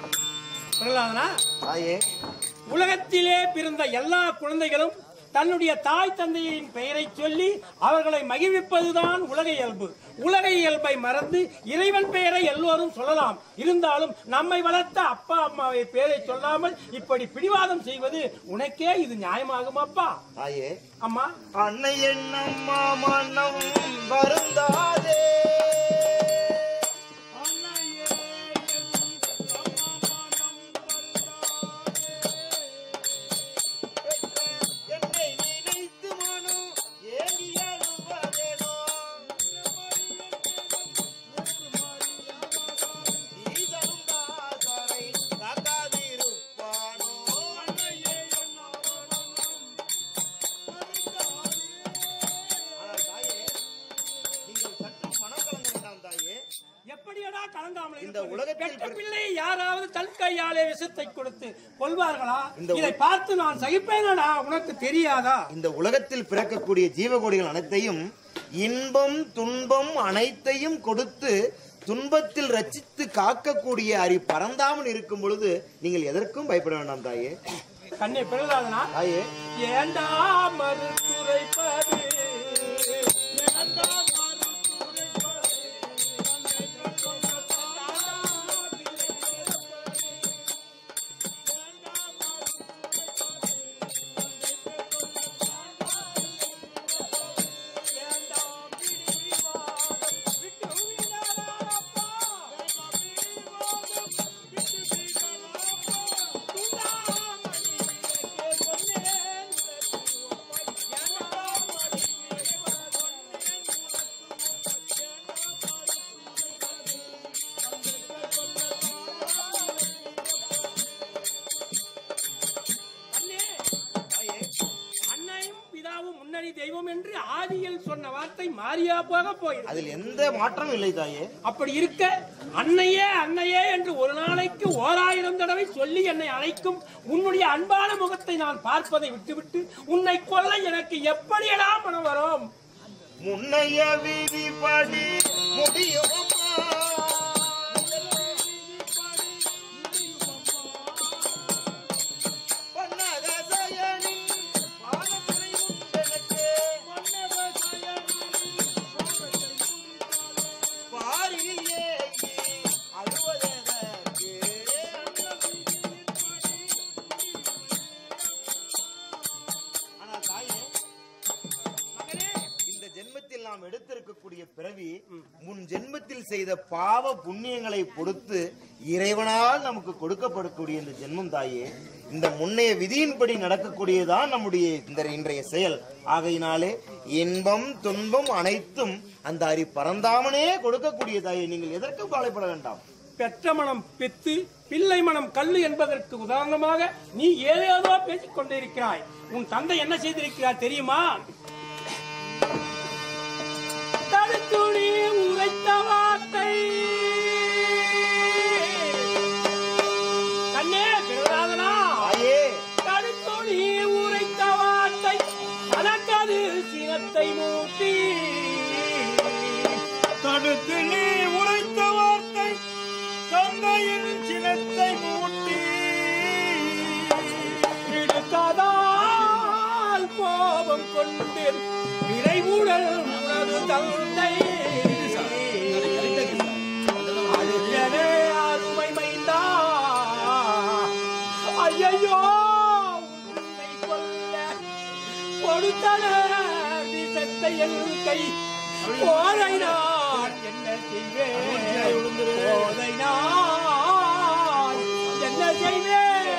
உலகத்திலே பிறந்த எல்லா குழந்தைகளும் தன்னுடைய தாய் தந்தையின் பெயரை சொல்லி அவர்களை மகிழ்விப்பதுதான் உலக இயல்பு. உலக இயல்பை மறந்து இறைவன் பெயரை எல்லோரும் சொல்லலாம். இருந்தாலும் நம்மை வளர்த்த அப்பா அம்மாவை பெயரை சொல்லாமல் இப்படி பிடிவாதம் செய்வது உனக்கே இது நியாயமாகுமாப்பா? அம்மா, அன்னை என்னம்மா மனம் வருந்தாதே. எப்படியடா கலங்காமல் இந்த இருப்பது? உலகத்தில் பெற்ற பிள்ளை யாராவது தன் கையாலே விஷத்தை கொடுத்து கொள்வார்களா? இதை பார்த்து நான் சகிப்பேனடா, உனக்கு தெரியாதா? இந்த உலகத்தில் பிறக்கக்கூடிய ஜீவகோடிகள் அனைத்தையும் இன்பம் துன்பம் அனைத்தையும் கொடுத்து துன்பத்தில் ரட்சித்து காக்கக்கூடிய அறி பரந்தாமன் இருக்கும் பொழுது நீங்கள் எதற்கும் பயப்பட வேண்டாம் தாயே. கண்ணே பிறந்தாதனா தாயே, ஏண்டா மறுத்துரைப்பது, ஏண்டா தெய்வம் என்று ஆதியில் சொன்ன வார்த்தை மாறியா போக போயிருக்கு. அதில் எந்த மாற்றமும் இல்லை தாயே. அப்படி இருக்க அன்னையே அன்னையே என்று ஒரு நாளைக்கு 1000 தடவை சொல்லி என்னை அழைக்கும் உன்னுடைய அன்பான முகத்தை நான் பார்ப்பதை விட்டுவிட்டு உன்னை கொல்ல எனக்கு எப்படியடா மனம் வரும்? முன்னைய விதிப்படி முடியும் நாம் எடுத்திருக்கக்கூடிய பிறவி முன் ஜென்மத்தில் செய்த பாவ புண்ணியங்களை பொறுத்து இறைவனால் நமக்கு கொடுக்கப்படக்கூடிய இந்த ஜென்மம் தாயே. இந்த முன்னைய விதியின்படி நடக்கக்கூடியதான் நம்முடைய இந்த இன்றைய செயல். ஆகையினாலே இன்பம் துன்பம் அனைத்தும் அந்த அறி பரந்தாமனே கொடுக்கக்கூடிய தாயே. நீங்கள் எதற்கும் கவலைப்பட வேண்டாம். பெற்ற மனம் பெத்து பிள்ளை மனம் கல்லு என்பதற்கு உதாரணமாக நீ ஏதேதோ பேசிக் கொண்டிருக்கிறாய். உன் தந்தை என்ன செய்திருக்கிறார் தெரியுமா? தடுத்துணி உரைத்த வார்த்தை கண்ணே பிரகலாதனா, தடுத்துணி உரைத்த வார்த்தை தனக்கது சினத்தை மூட்டி. தடுத்து நீ உரைத்த வார்த்தை தந்தையின் சினத்தை மூட்டி. இடுக்காதால் கோபம் கொண்டு விரைவுடல் உனது தந்தை அருகனே அருமை மைந்தா, ஐயோ உன்னை கொல்ல கொடுத்தனர் விஷத்தை என் கை. போதை நான் என்ன செய்வேன், போதை நான் என்ன செய்வேன்?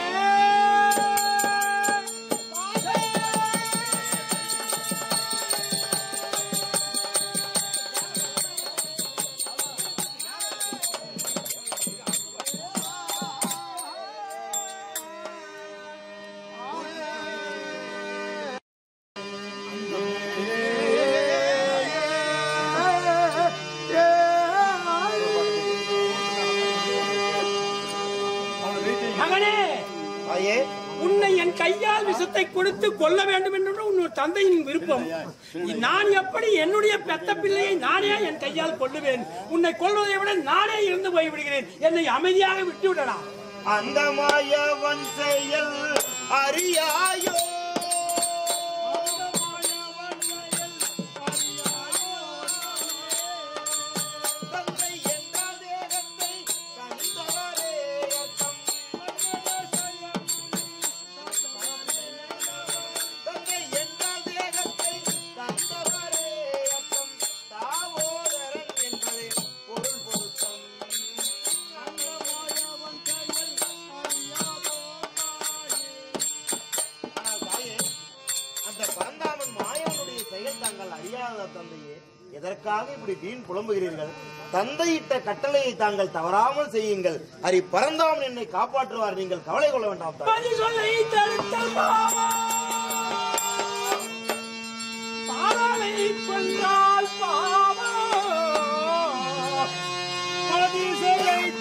உன்னை என் கையால் விஷத்தை கொடுத்து கொல்ல வேண்டும் என்று உன் தந்தையின் விருப்பம். நான் எப்படி என்னுடைய பெத்த பிள்ளையை நானே என் கையால் கொல்லுவேன்? உன்னை கொல்வதை விட நானே இருந்து போய்விடுகிறேன். என்னை அமைதியாக விட்டு விடலாம். அந்த மாயவன் செயல் அறியாயோ, எதற்காக இப்படி வீண் புலம்புகிறீர்கள்? தந்தையிட்ட கட்டளையை தாங்கள் தவறாமல் செய்யுங்கள். ஹரி பரந்தாமன் என்னை காப்பாற்றுவார். நீங்கள் கவலை கொள்ள வேண்டாம். பாவலை கொண்டால் பாவம்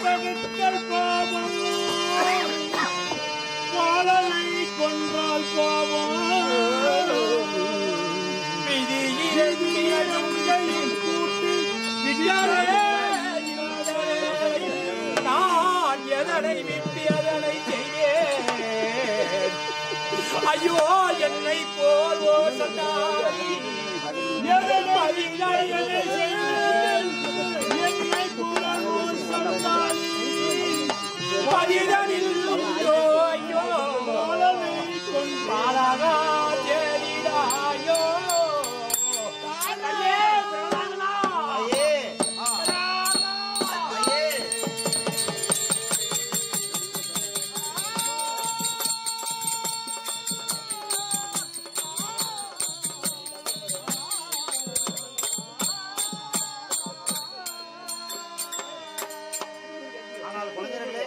பகுத்தல் பாவம் பாலனை கொன்றால் பாவம் விதியிலும் கூட்டி விட்டாரே நான் எதனை விட்டு அதனை செய்வேன். ஐயோ என்னை போல் ஓ சண்டாளி என்னை போல் ஓர் சண்டாளி பதிதனில் உண்டோ ஐயோ பாலனை கொன்றால் பாலகா தேடிடாயோ. ஐயே, பிரதானா. ஐயே ஐயே ஆனால் குழந்தைகளே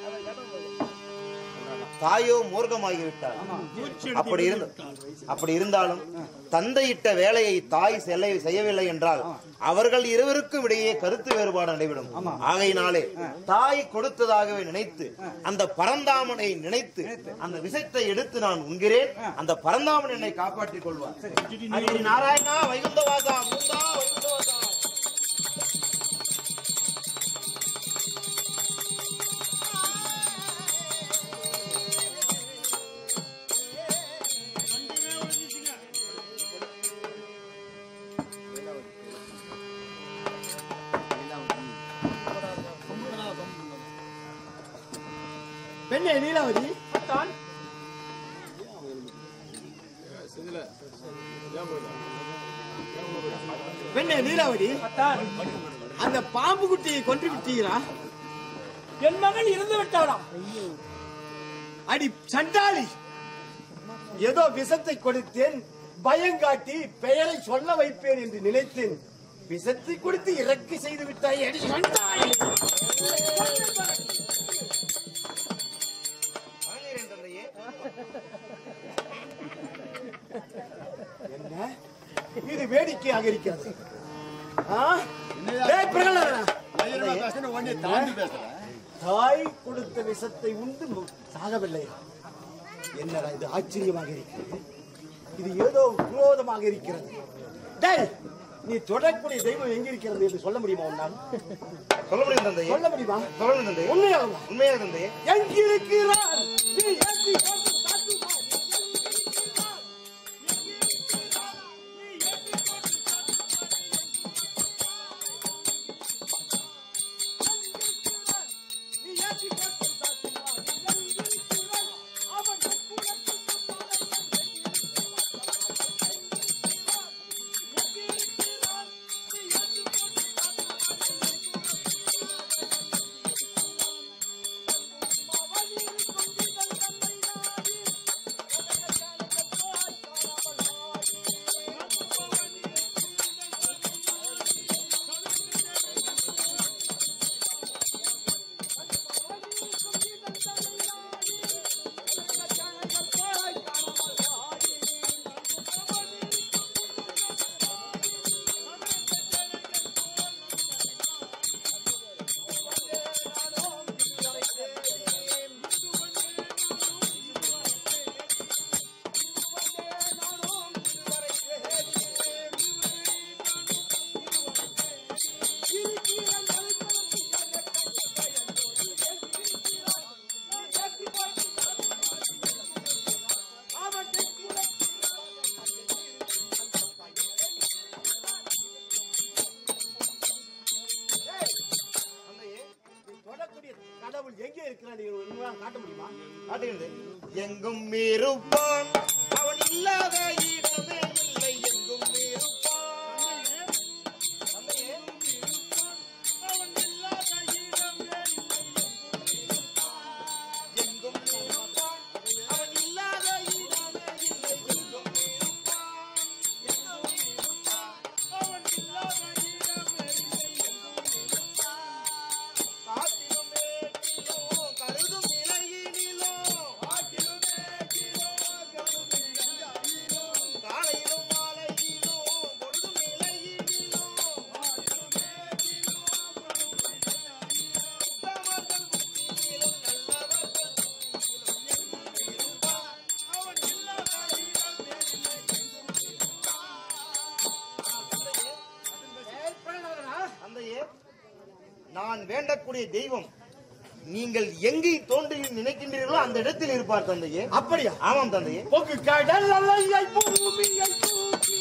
தாயோ மூர்க்கமாகிவிட்டார். அப்படி இருந்தாலும் தந்தையிட்ட வேலையை தாய் செய்யவில்லை என்றால் அவர்கள் இருவருக்கும் இடையே கருத்து வேறுபாடு நடைபெறும். ஆகையினாலே தாய் கொடுத்ததாகவே நினைத்து அந்த பரந்தாமனை நினைத்து அந்த விஷத்தை எடுத்து நான் உண்கிறேன். அந்த பரந்தாமன் என்னை காப்பாற்றிக் கொள்வார். ஹரி நாராயணா வைகுந்தவாசா முந்தா வைகுந்தவாசா. பெண்ணே நீலாவதி, பெண்ணே நீலாவதி, அந்த பாம்பு குட்டியை கொன்று விட்டீங்களா? என் மகன் இருந்து விட்டாராம். அடி சண்டாளி, ஏதோ விஷத்தை கொடுத்தேன், பயங்காட்டி பெயரை சொல்ல வைப்பேன் என்று நினைத்தேன். விஷத்தை கொடுத்து இறக்கு செய்து விட்டாய். அடி சண்டாளி, என்ன இது வேடிக்கையாக இருக்கிறது? தாய் கொடுத்த விஷத்தை உண்டு சாகவில்லை. என்னடா இது ஆச்சரியமாக இருக்கிறது. இது ஏதோ விரோதமாக இருக்கிறது. டேய், நீ தொடக்கூடிய தெய்வம் எங்க இருக்கிறது என்று சொல்ல முடியுமா? உன்னால் சொல்ல முடியும் தந்தையே. சொல்ல முடியுமா? சொல்லணும் தந்தையே. உண்மையாக உண்மையாக தந்தையே. எங்கிருக்கிறார்? நீ கடவுள் எங்கே இருக்கிறான் காட்ட முடியுமா? காட்டுகிறது. எங்கும் இருப்பான் அவன் இல்லாத இடமே இல்லை. எங்கும் இருப்பான் அவன் இல்லாத இடமே இல்லை. எங்கும் இருப்பான் அவன் இல்லாத இடமே இல்லை. எங்கும் இருப்பான் அவன் இல்லாத இடமே இல்லை. எங்கும் இருப்பான் காட்டிலும் மேட்டிலும் கருதும் நிலையினிலும் காட்டிலும் மேட்டிலும் கருதும் நிலையினிலும் நான் வேண்டக்கூடிய தெய்வம் நீங்கள் எங்கே தோன்றி நினைக்கின்றீர்களோ அந்த இடத்தில் இருப்பார் தந்தையே. அப்படியா? ஆமாம் தந்தையே. கடல் அலையை பூமியை தூக்கி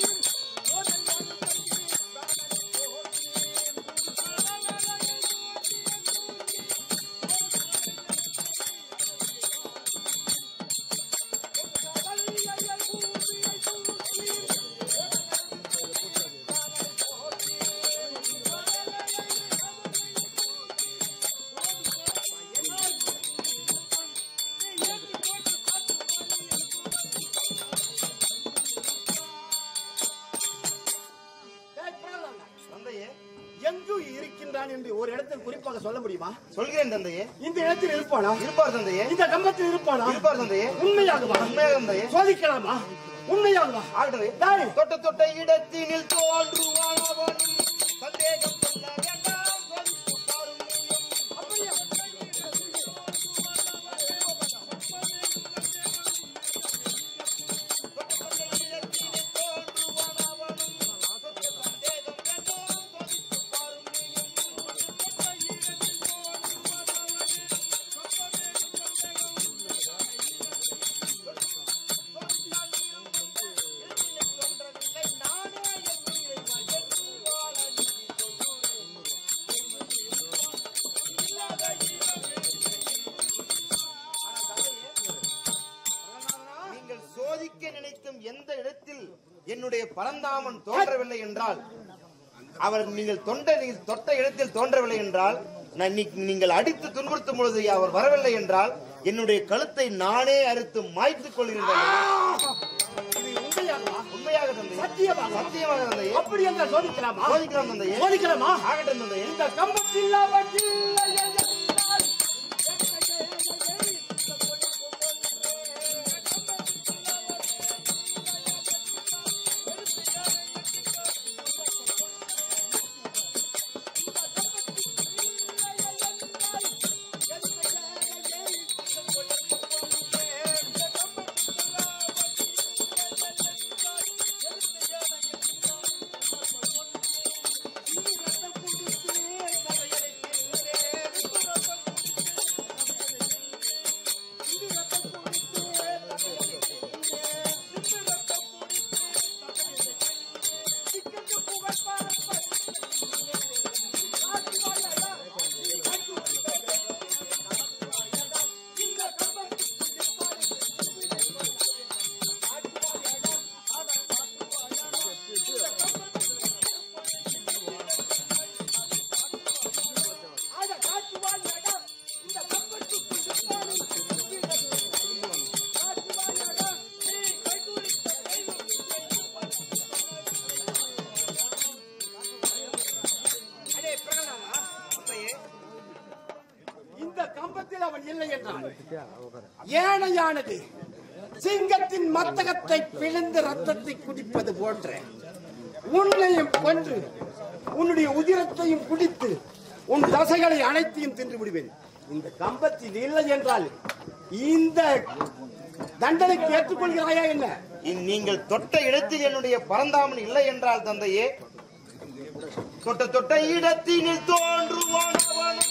எங்கு இருக்கின்றான் என்று ஒரு இடத்தில் குறிப்பாக சொல்ல முடியுமா? சொல்கிறேன் தந்தையே. இந்த இடத்தில் இருப்பானா? இருப்பார் தந்தையே. இந்த கம்பத்தில் இருப்பானா? இருப்பார் தந்தையே. உண்மையாகவா? உண்மையாக தந்தையே. சோதிக்கலாமா? உண்மையாகவா? ஆகவே தொட்ட தொட்ட இடத்தினில் தோன்றுவானவனும் சந்தேகம் கொள்ள வேண்டாம். சோதித்து பாரும் நீயும். அப்படியா? எந்த இடத்தில் என்னுடைய பரந்தாமன் தோன்றவில்லை என்றால், அவர் நீங்கள் தொட்ட இடத்தில் தோன்றவில்லை என்றால், நீங்கள் அடித்து துன்புறுத்தும் பொழுது அவர் வரவில்லை என்றால் என்னுடைய கழுத்தை நானே அறுத்து மாய்த்துக் கொள்கிறேன். உண்மையாக தந்தை. சத்தியமாக தந்தை. அப்படி என்றால் சோதிக்கலாமா? சோதிக்கலாம் தந்தையே. சோதிக்கலாமா? ஆகட்டும் தந்தையே. இந்த கம்பத்தில் அவன் இல்லை என்றான். ஏனையானது சிங்கத்தின் மத்தகத்தை பிளந்து ரத்தத்தை குடிப்பது போன்ற உன்னையும் கொன்று உன்னுடைய உதிரத்தையும் குடித்து உன் தசைகளை அனைத்தையும் தின்று விடுவேன். இந்த கம்பத்தில் இல்லை என்றால் இந்த தண்டனைக்கு ஏற்றுக்கொள்கிறாயா என்ன? நீங்கள் தொட்ட இடத்தில் என்னுடைய பரந்தாமன் இல்லை என்றால் தந்தையே, தொட்ட தொட்ட இடத்தினில் தோன்றுவானவனும்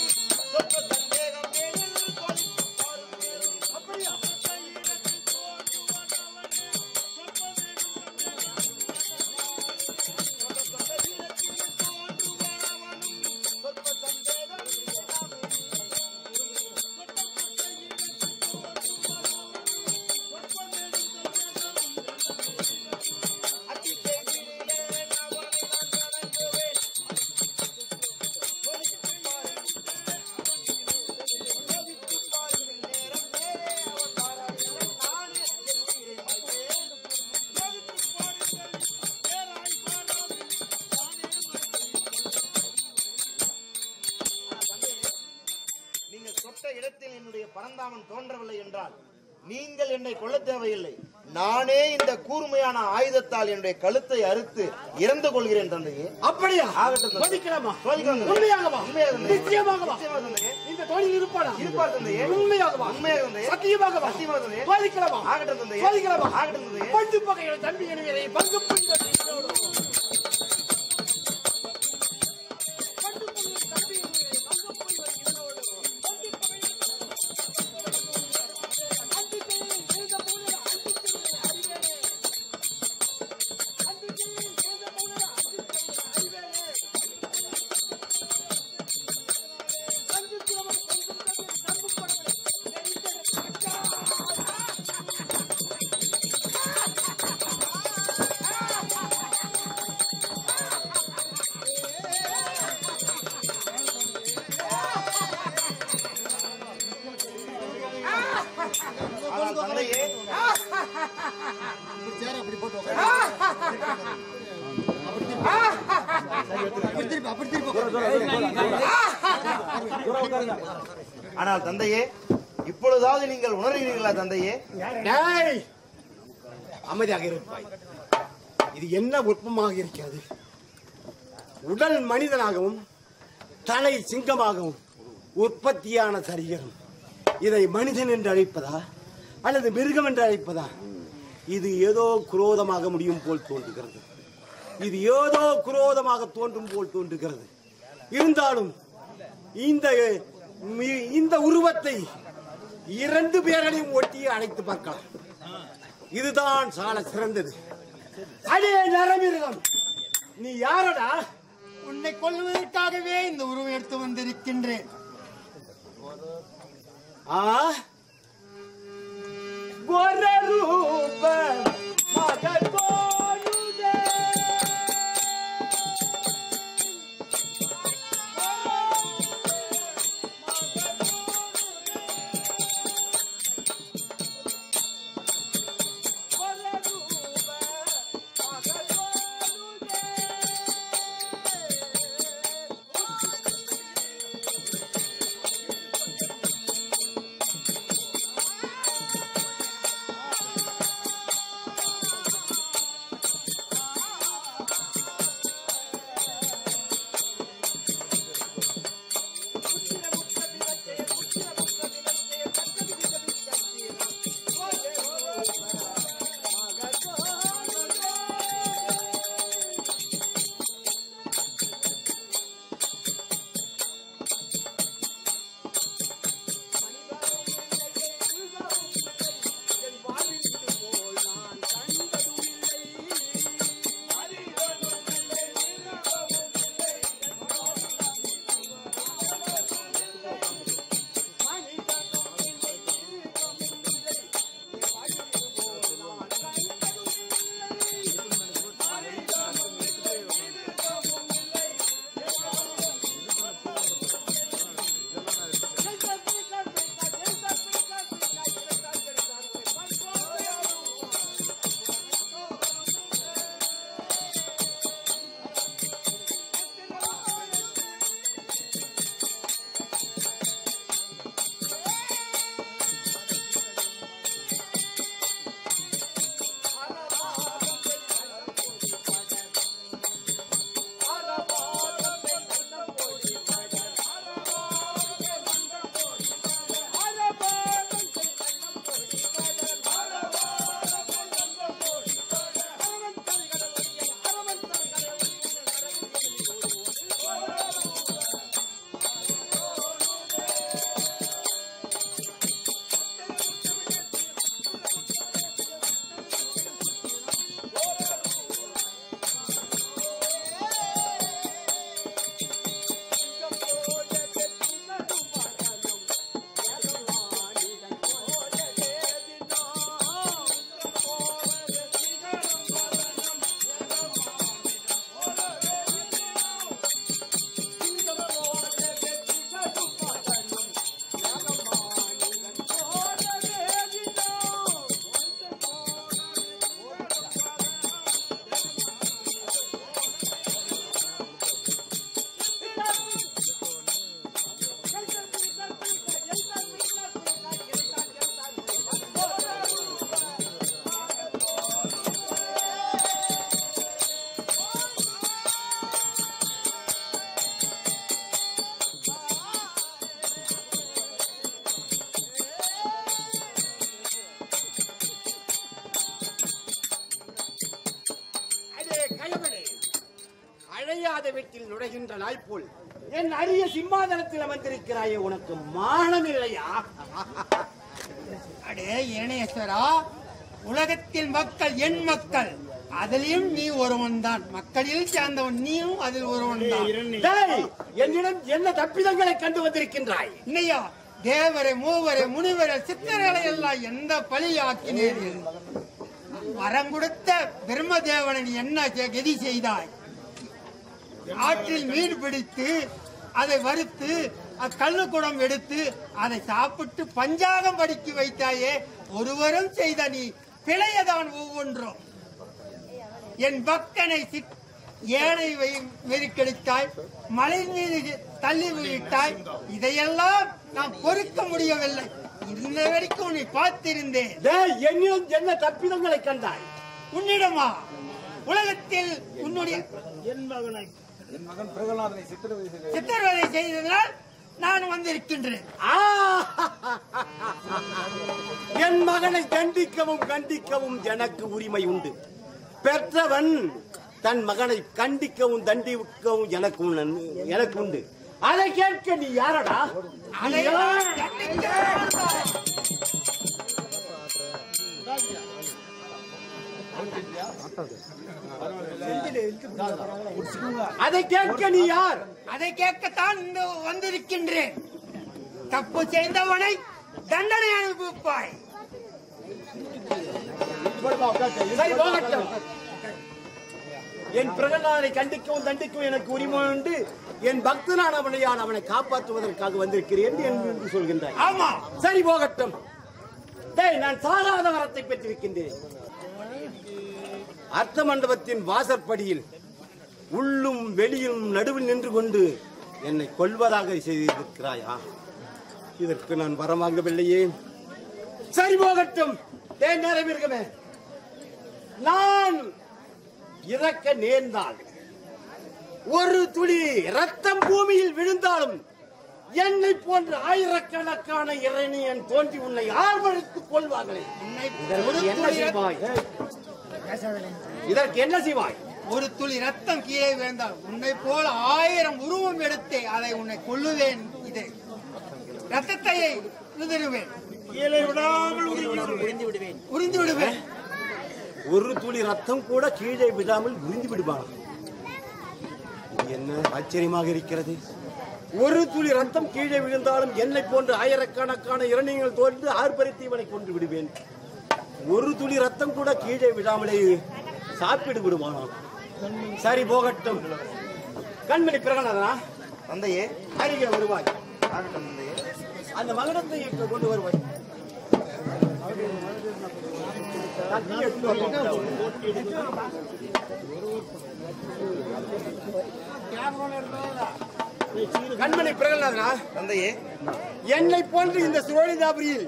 இடத்தில் என்னுடைய பரந்தாமன் தோன்றவில்லை என்றால் நீங்கள் என்னை கொல்ல தேவையில்லை. நானே இந்த கூர்மையான ஆயுதத்தால் என்னுடைய கழுத்தை அறுத்து இறந்து கொள்கிறேன் தந்தையே. அப்படியா? ஆகட்டும். சோதிக்கலாமா? சோதிக்கலாம். உண்மையாகவா? உண்மையாக நிச்சயமாகவா? தந்தையே. இந்த தோழில் இருப்பாரா? இருப்பார் தந்தையே. உண்மையாகவா? உண்மையாக தந்தையே. சத்தியமாகவா? சத்தியமாக தந்தையே. சோதிக்கலாமா? ஆகட்டும் தந்தையே. சோதிக்கலாமா? ஆகட்டும் தந்தையே. பண்டு பகையோட தம்பி எனவே பங்கு புரிந்து ஆனால் தந்தையே, இப்பொழுதாவது நீங்கள் உணர்கிறீர்களா தந்தையே? அமைதியாக இருப்பாய். இது என்ன உற்பமாக இருக்கிறது? உடல் மனிதனாகவும் தலை சிங்கமாகவும் உற்பத்தியான சரீரம். இதை மனிதன் என்று அழைப்பதா அல்லது மிருகம் என்று அழைப்பதா? இது ஏதோ குரோதமாக முடியும் போல் தோன்றுகிறது. இது ஏதோ குரோதமாக தோன்றும் போல் தோன்றுகிறது. இருந்தாலும் இந்த உருவத்தை 2 பேர்களையும் ஒட்டி அழைத்து பார்க்கலாம். இதுதான் சால சிறந்தது. அடே நரமிருகம், நீ யாரடா? உன்னை கொல்வதற்காகவே இந்த உருவம் எடுத்து வந்திருக்கின்றேன். அழையாத வீட்டில் நுழைகின்ற நாய்போல் என் அரிய சிம்மாதனத்தில் அமர்ந்திருக்கிறாயே, உனக்கு மானம் இல்லையா? அடே இரணேஸ்வரா, உலகத்தில் மக்கள் என் மக்கள், அதிலும் நீ ஒருவன் தான். மக்களில் சேர்ந்தவன் நீயும் அதில் ஒருவன் தான். என்னிடம் என்ன தப்பிதங்களை கண்டு வந்திருக்கின்றாய்? இல்லையா, தேவரை மூவரை முனிவரை சித்தர்களை எல்லாம் எந்த பலியாக்கினீர்கள்? வரம் கொடுத்த பிரம்மதேவனை என்ன கதி செய்தாய்? ஆற்றில் மீன் பிடித்து அதை வறுத்து கல்லுக்குடம் எடுத்து அதை சாப்பிட்டு பஞ்சாகம் படிக்க வைத்தாயே. ஒருவரும் செய்த நீ பிழையதான் ஒவ்வொன்றும். என் பக்தனை ஏழை மெருக்கெடுத்தாய், மலை மீது தள்ளி விட்டாய். இதையெல்லாம் நான் பொறுக்க முடியவில்லை. இந்த வரைக்கும் உன்னை பார்த்திருந்தேன். என்னிடம் என்ன தப்பிதங்களை கண்டாய்? உன்னிடமா? உலகத்தில் உன்னுடைய என் மகன் பிரகலாதனை சித்திரவதை செய்ததால் நான் வந்திருக்கின்றேன். என் மகனை கண்டிக்கவும் எனக்கு உரிமை உண்டு. பெற்றவன் தன் மகனை கண்டிக்கவும் தண்டிக்கவும் எனக்கு உண்டு. அதை கேட்க நீ யாரடா? அதை கேட்க நீ யார்? அதை கேட்கத்தான் வந்திருக்கின்றேன். தப்பு செய்தவனை தண்டனை அனுபவிப்பாய். என் பிரகலாதனை கண்டிக்கவும் தண்டிக்கவும் எனக்கு உரிமை உண்டு. என் பக்தனானவனையான் அவனை காப்பாற்றுவதற்காக வந்திருக்கிறேன் என்று சொல்கின்றாய். ஆமா, சரி போகட்டும். நான் சாகாத வரத்தை பெற்றிருக்கின்றேன். அர்த்த மண்டபத்தின் வாசற்படியில் உள்ளும் வெளியும் நடுவில் நின்று கொண்டு என்னை கொல்வதாக செய்திருக்கிறாயா? இதற்கு நான் வரம் வாங்கவில்லையே. சரி போகட்டும். நேரமிருக்கமே, நான் இறக்க நேர்ந்தால் ஒரு துளி ரத்தம் பூமியில் விழுந்தாலும் என்னை போன்ற ஆயிரக்கணக்கான இறைனியன் தோன்றி உன்னை ஆழ்வழித்துக் கொள்வார்களே. இதற்கு என்ன செய்வாய்? ஒரு துளி ரத்தம் கீழே விழுந்தால் உன்னை போல 1000 உருவம் எடுத்து அதை உன்னை கொல்லுவேன். இது ரத்தத்தை உதிருவேன், கீழே விடாமல் உறிந்து விடுவேன். ஒரு துளி ரத்தம் கூட கீழே விடாமல் உறிந்து விடுவான். என்ன ஆச்சரியமாக இருக்கிறது. ஒரு துளி ரத்தம் கீழே விழுந்தாலும் என்னை போன்று ஆயிரக்கணக்கான இரணியங்கள் தோன்று ஆர்ப்பரித்து இவனை கொண்டு விடுவேன். ஒரு துளி ரத்தம் கூட கீழே விடாமலே சாப்பிடு விடுவானாம். சரி போகட்டும். கண்மணி பிரகலாதனா, தந்தையே, அருகில் வருவாய். அந்த மகனத்தை கொண்டு வருவாய். கண்மணி பிரகலாதனா, தந்தையே, என்னை போன்று இந்த சுரோலிதாபுரியில்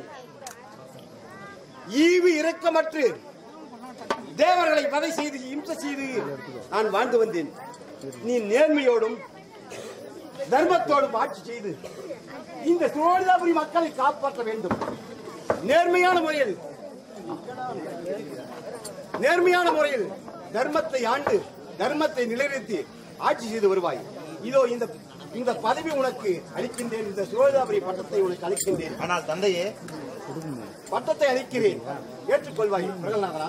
ஈவு இரக்கமற்று தேவர்களை வதை செய்து இம்சை செய்து நான் வாழ்ந்து வந்தேன். நீ நேர்மையோடும் தர்மத்தோடும் ஆட்சி செய்து இந்த சுரோலிதாபுரி மக்களை காப்பாற்ற வேண்டும். நேர்மையான முறையில் தர்மத்தை ஆண்டு தர்மத்தை நிலைநிறுத்தி ஆட்சி செய்து வருவாய். இதோ இந்த பதவி உனக்கு அளிக்கின்றேன். இந்த சுரோலிதாபுரி பட்டத்தை உனக்கு அளிக்கின்றேன். ஆனால் தந்தையே, பட்டத்தை அளிக்கிறேன், ஏற்றுக்கொள்வாய். பிரகலாதனா,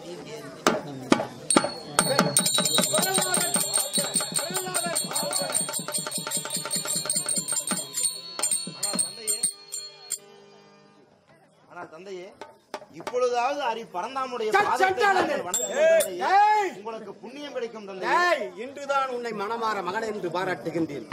தந்தையே, இப்பொழுதாவது பரந்தாமுடைய உங்களுக்கு புண்ணியம் கிடைக்கும் தந்தை. இன்றுதான் உன்னை மனமாற மகன் என்று பாராட்டுகின்றேன்.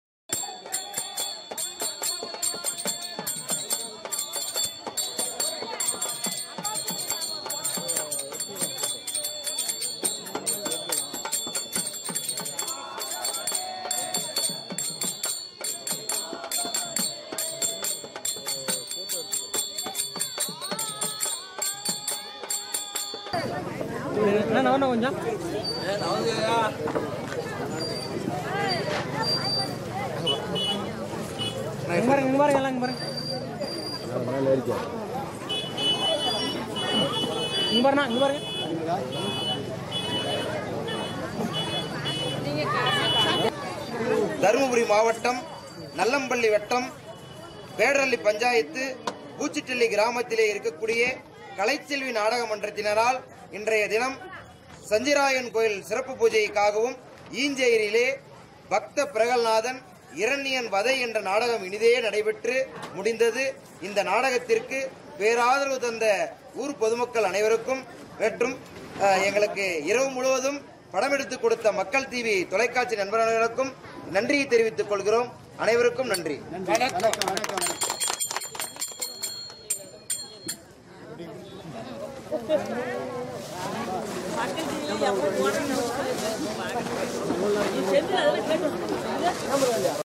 கொஞ்சம் இங்க பாருங்க எல்லாம் இங்க பாருங்க. இங்க பாருங்க. தருமபுரி மாவட்டம் நல்லம்பள்ளி வட்டம் பேடரள்ளி பஞ்சாயத்து பூச்சிட்டள்ளி கிராமத்திலே இருக்கக்கூடிய கலைச்செல்வி நாடக மன்றத்தினரால் இன்றைய தினம் சஞ்சிராயன் கோயில் சிறப்பு பூஜைக்காகவும் ஈஞ்சேரியிலே பக்த பிரகல்நாதன் இரண்யன் வதை என்ற நாடகம் இனிதே நடைபெற்று முடிந்தது. இந்த நாடகத்திற்கு பேராதரவு தந்த ஊர் பொதுமக்கள் அனைவருக்கும் மற்றும் எங்களுக்கு இரவு முழுவதும் படம் எடுத்து கொடுத்த மக்கள் டிவி தொலைக்காட்சி நண்பர்களுக்கும் நன்றியை தெரிவித்துக் கொள்கிறோம். அனைவருக்கும் நன்றி. சென்று அதெல்லாம் கேட்டு